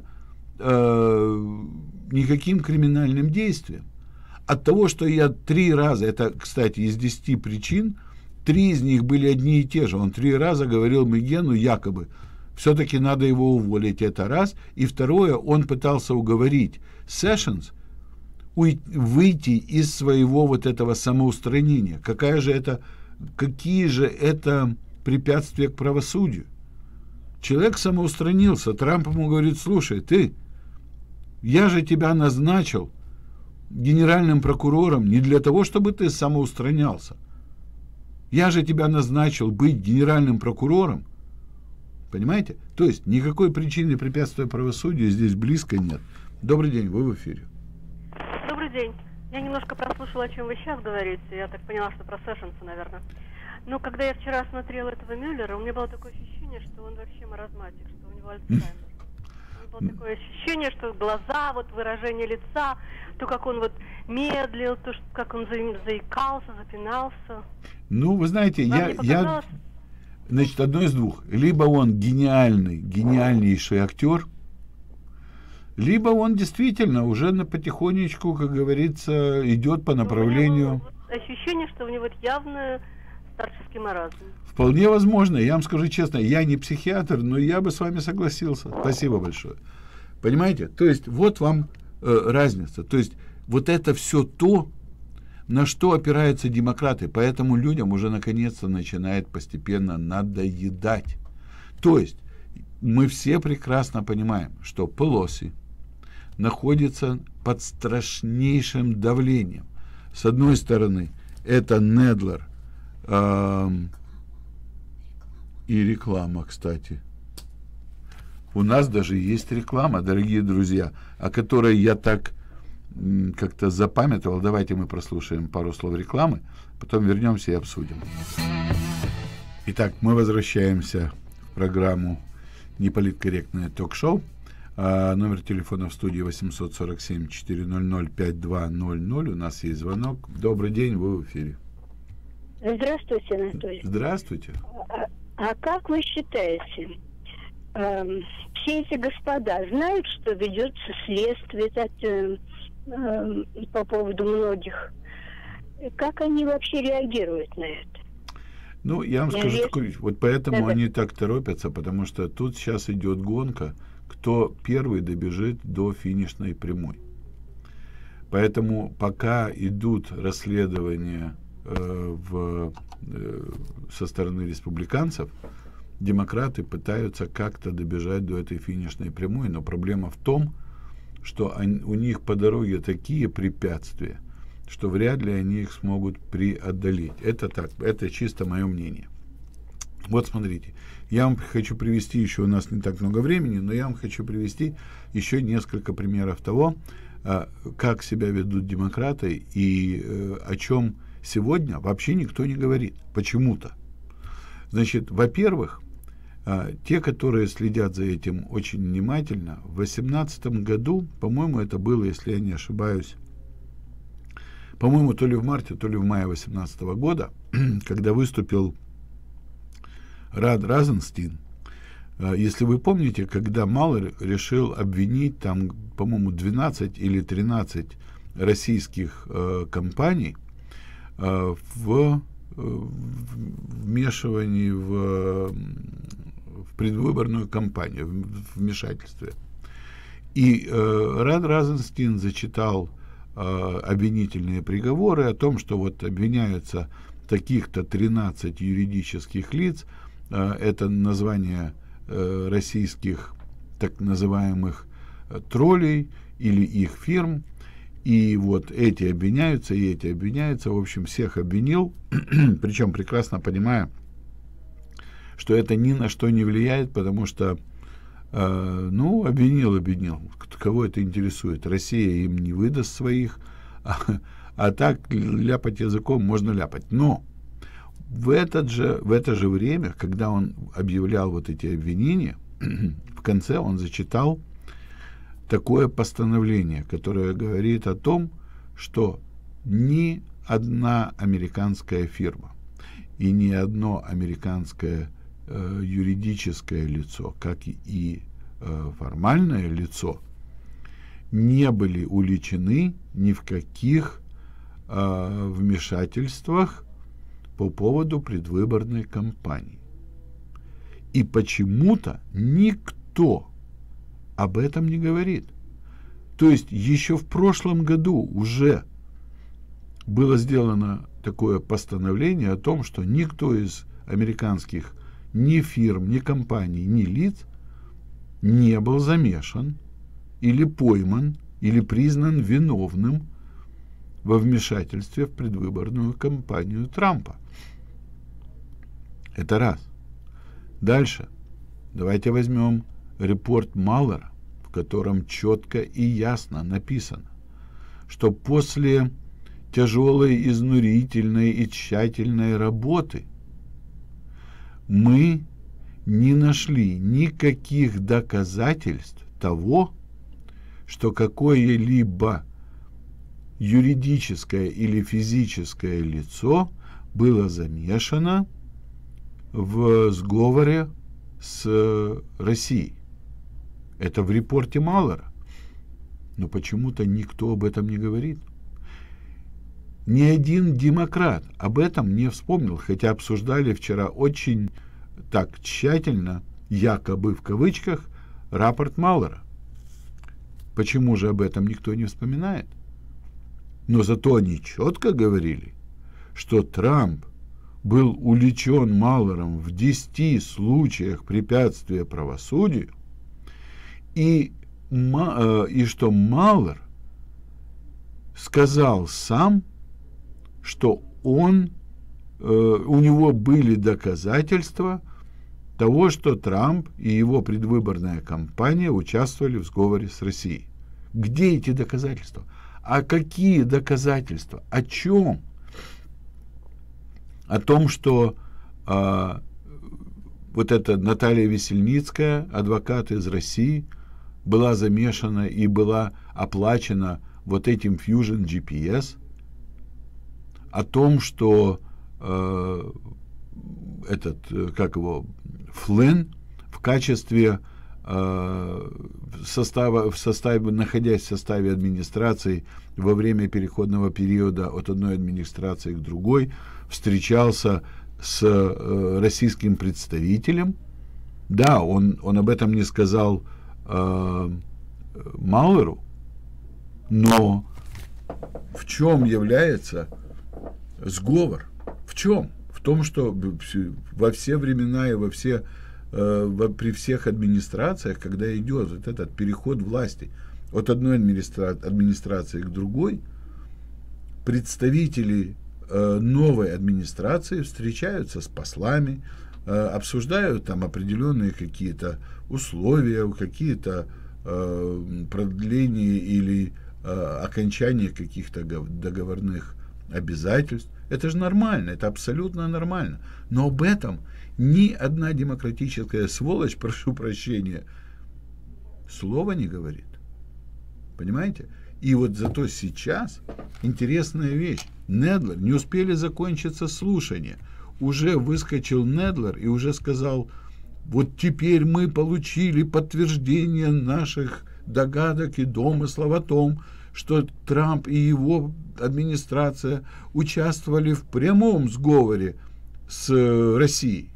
никаким криминальным действием. От того, что я 3 раза, это, кстати, из 10 причин, 3 из них были одни и те же. Он 3 раза говорил Мегену, якобы, все-таки надо его уволить, это раз. И второе, он пытался уговорить Сэшнс выйти из своего вот этого самоустранения. Какие же это препятствия к правосудию? Человек самоустранился. Трамп ему говорит: слушай, я же тебя назначил генеральным прокурором не для того, чтобы ты самоустранялся. Я же тебя назначил быть генеральным прокурором. Понимаете? То есть никакой причины препятствия правосудию здесь близко нет. Добрый день, вы в эфире. Добрый день. Я немножко прослушала, о чем вы сейчас говорите. Я так поняла, что про Сэшнса, наверное. Но когда я вчера смотрела этого Мюллера, у меня было такое ощущение, что он вообще маразматик, что у него Альцгеймер. У меня было такое ощущение, что глаза, вот выражение лица, то, как он вот медлил, то, как он заикался, запинался. Ну, вы знаете, значит, одно из двух. Либо он гениальнейший актер, либо он действительно уже потихонечку, как говорится, идет по направлению... Ощущение, что у него явно старческий маразм. Вполне возможно. Я вам скажу честно, я не психиатр, но я бы с вами согласился. Спасибо большое. Понимаете? То есть вот вам разница. То есть вот это все то, на что опираются демократы. Поэтому людям уже наконец-то начинает постепенно надоедать. То есть мы все прекрасно понимаем, что Пелоси, находится под страшнейшим давлением. С одной стороны, это Недлер и реклама, кстати. У нас даже есть реклама, дорогие друзья, о которой я так как-то запамятовал. Давайте мы прослушаем пару слов рекламы, потом вернемся и обсудим. Итак, мы возвращаемся в программу «Неполиткорректное ток-шоу». Номер телефона в студии 847-400-5200. У нас есть звонок. Добрый день, вы в эфире. Здравствуйте, Анатолий. Здравствуйте. А как вы считаете, все эти господа знают, что ведется следствие по поводу многих? Как они вообще реагируют на это? Ну, я вам скажу такую вещь. Вот поэтому они так торопятся, потому что тут сейчас идет гонка, кто первый добежит до финишной прямой. Поэтому пока идут расследования со стороны республиканцев, демократы пытаются как-то добежать до этой финишной прямой, но проблема в том, что у них по дороге такие препятствия, что вряд ли они их смогут преодолеть. Это так, это чисто мое мнение. Вот смотрите, я вам хочу привести, еще у нас не так много времени, но я вам хочу привести еще несколько примеров того, как себя ведут демократы и о чем сегодня вообще никто не говорит, почему-то. Значит, во-первых, те, которые следят за этим очень внимательно, в 2018 году, по-моему, это было, если я не ошибаюсь, по-моему, то ли в марте, то ли в мае 2018 года, когда выступил Рад Розенстин, если вы помните, когда Маллер решил обвинить там, по-моему, 12 или 13 российских компаний в вмешивании в предвыборную кампанию, в вмешательстве. И Рад Розенстин зачитал обвинительные приговоры о том, что вот обвиняются таких-то 13 юридических лиц, это название российских так называемых троллей или их фирм, и вот эти обвиняются, и эти обвиняются, в общем, всех обвинил, причем прекрасно понимая, что это ни на что не влияет, потому что, обвинил, кого это интересует, Россия им не выдаст своих, а так ляпать языком можно ляпать. Но в это же время, когда он объявлял вот эти обвинения, в конце он зачитал такое постановление, которое говорит о том, что ни одна американская фирма и ни одно американское юридическое лицо, как и формальное лицо, не были уличены ни в каких вмешательствах по поводу предвыборной кампании. И почему-то никто об этом не говорит. То есть еще в прошлом году уже было сделано такое постановление о том, что никто из американских ни фирм, ни компаний, ни лиц не был замешан или пойман, или признан виновным во вмешательстве в предвыборную кампанию Трампа. Это раз. Дальше. Давайте возьмем репорт Маллера, в котором четко и ясно написано, что после тяжелой, изнурительной и тщательной работы мы не нашли никаких доказательств того, что какое-либо юридическое или физическое лицо было замешано в сговоре с Россией. Это в репорте Маллера. Но почему-то никто об этом не говорит. Ни один демократ об этом не вспомнил, хотя обсуждали вчера очень так тщательно, якобы в кавычках, рапорт Маллера. Почему же об этом никто не вспоминает? Но зато они четко говорили, что Трамп был уличен Маллером в 10 случаях препятствия правосудию, и Маллер сказал сам, что у него были доказательства того, что Трамп и его предвыборная кампания участвовали в сговоре с Россией. Где эти доказательства? А какие доказательства? О чем? О том, что вот эта Наталья Весельницкая, адвокат из России, была замешана и была оплачена вот этим Fusion GPS, о том, что Флинн в качестве находясь в составе администрации во время переходного периода от одной администрации к другой, встречался с российским представителем. Да, он об этом не сказал Маллеру, но в чем является сговор? В чем? В том, что во все времена и при всех администрациях, когда идет вот этот переход власти от одной администрации к другой, представители новой администрации встречаются с послами, обсуждают там определенные какие-то условия, какие-то продления или окончания каких-то договорных обязательств. Это же нормально, это абсолютно нормально. Но об этом ни одна демократическая сволочь, прошу прощения, слова не говорит. Понимаете? И вот зато сейчас интересная вещь. Недлер, не успели закончиться слушания. Уже выскочил Недлер и уже сказал: вот теперь мы получили подтверждение наших догадок и домыслов о том, что Трамп и его администрация участвовали в прямом сговоре с Россией.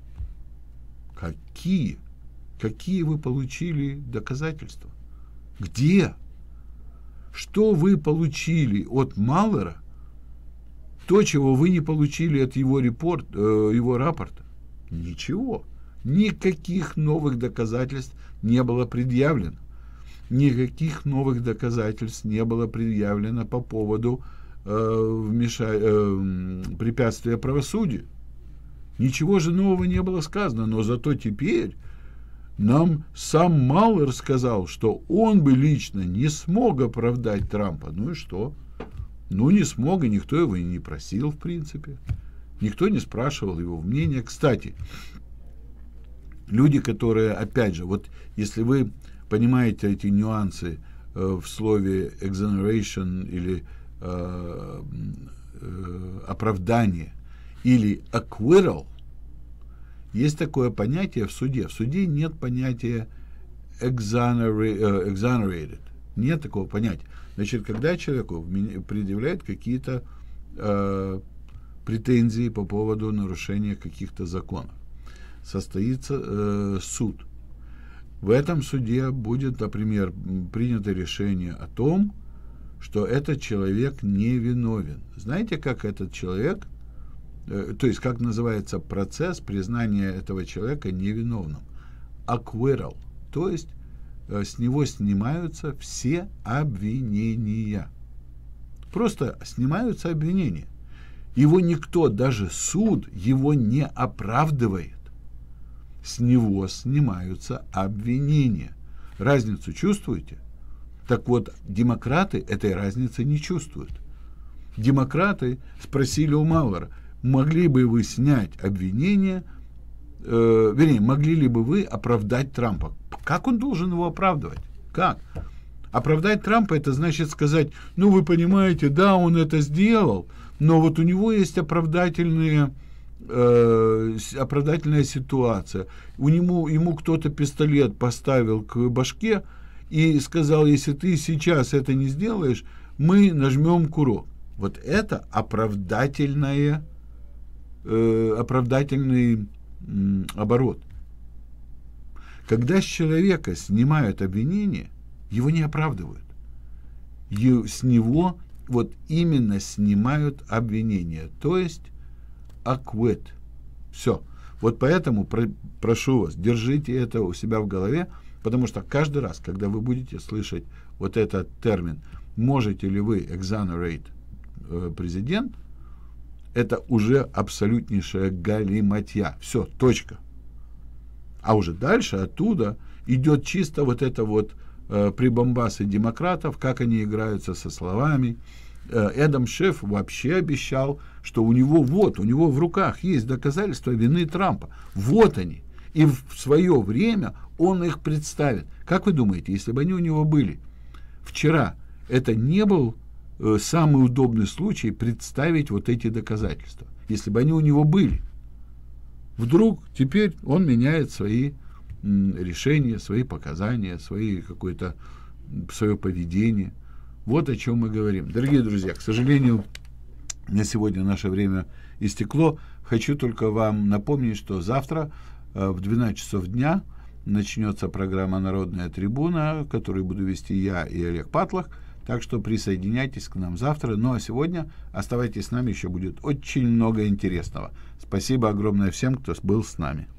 Какие вы получили доказательства? Где? Что вы получили от Маллера? То, чего вы не получили от его рапорта? Ничего. Никаких новых доказательств не было предъявлено. Никаких новых доказательств не было предъявлено по поводу препятствия правосудию. Ничего же нового не было сказано, но зато теперь нам сам Маллер сказал, что он бы лично не смог оправдать Трампа. Ну и что? Ну не смог, и никто его и не просил, в принципе. Никто не спрашивал его мнения. Кстати, люди, которые, опять же, вот если вы понимаете эти нюансы в слове exoneration или оправдание или acquittal, есть такое понятие в суде. В суде нет понятия exonerated. Нет такого понятия. Значит, когда человеку предъявляют какие-то претензии по поводу нарушения каких-то законов, состоится суд. В этом суде будет, например, принято решение о том, что этот человек невиновен. Знаете, как этот человек, то есть как называется процесс признания этого человека невиновным? Acquittal. То есть с него снимаются все обвинения. Просто снимаются обвинения. Его никто, даже суд, его не оправдывает. С него снимаются обвинения. Разницу чувствуете? Так вот, демократы этой разницы не чувствуют. Демократы спросили у Маллера: могли бы вы снять обвинения, могли ли бы вы оправдать Трампа? Как он должен его оправдывать? Как? Оправдать Трампа — это значит сказать: ну, вы понимаете, да, он это сделал, но вот у него есть оправдательная ситуация. Ему кто-то пистолет поставил к башке и сказал: если ты сейчас это не сделаешь, мы нажмем курок. Вот это оправдательный оборот. Когда с человека снимают обвинения, его не оправдывают. С него вот именно снимают обвинения, то есть acquit. Все. Вот поэтому прошу вас, держите это у себя в голове. Потому что каждый раз, когда вы будете слышать вот этот термин, можете ли вы exonerate президент, это уже абсолютнейшая галиматья. Все, точка. А уже дальше оттуда идет чисто вот это вот прибамбасы демократов, как они играются со словами. Эдам Шеф вообще обещал, что у него в руках есть доказательства вины Трампа. Вот они. И в свое время он их представит. Как вы думаете, если бы они у него были вчера, это не был самый удобный случай представить вот эти доказательства? Если бы они у него были. Вдруг теперь он меняет свои решения, свои показания, свое поведение. Вот о чем мы говорим. Дорогие друзья, к сожалению, на сегодня наше время истекло. Хочу только вам напомнить, что завтра в 12 часов дня начнется программа «Народная трибуна», которую буду вести я и Олег Патлах. Так что присоединяйтесь к нам завтра. Ну а сегодня оставайтесь с нами, еще будет очень много интересного. Спасибо огромное всем, кто был с нами.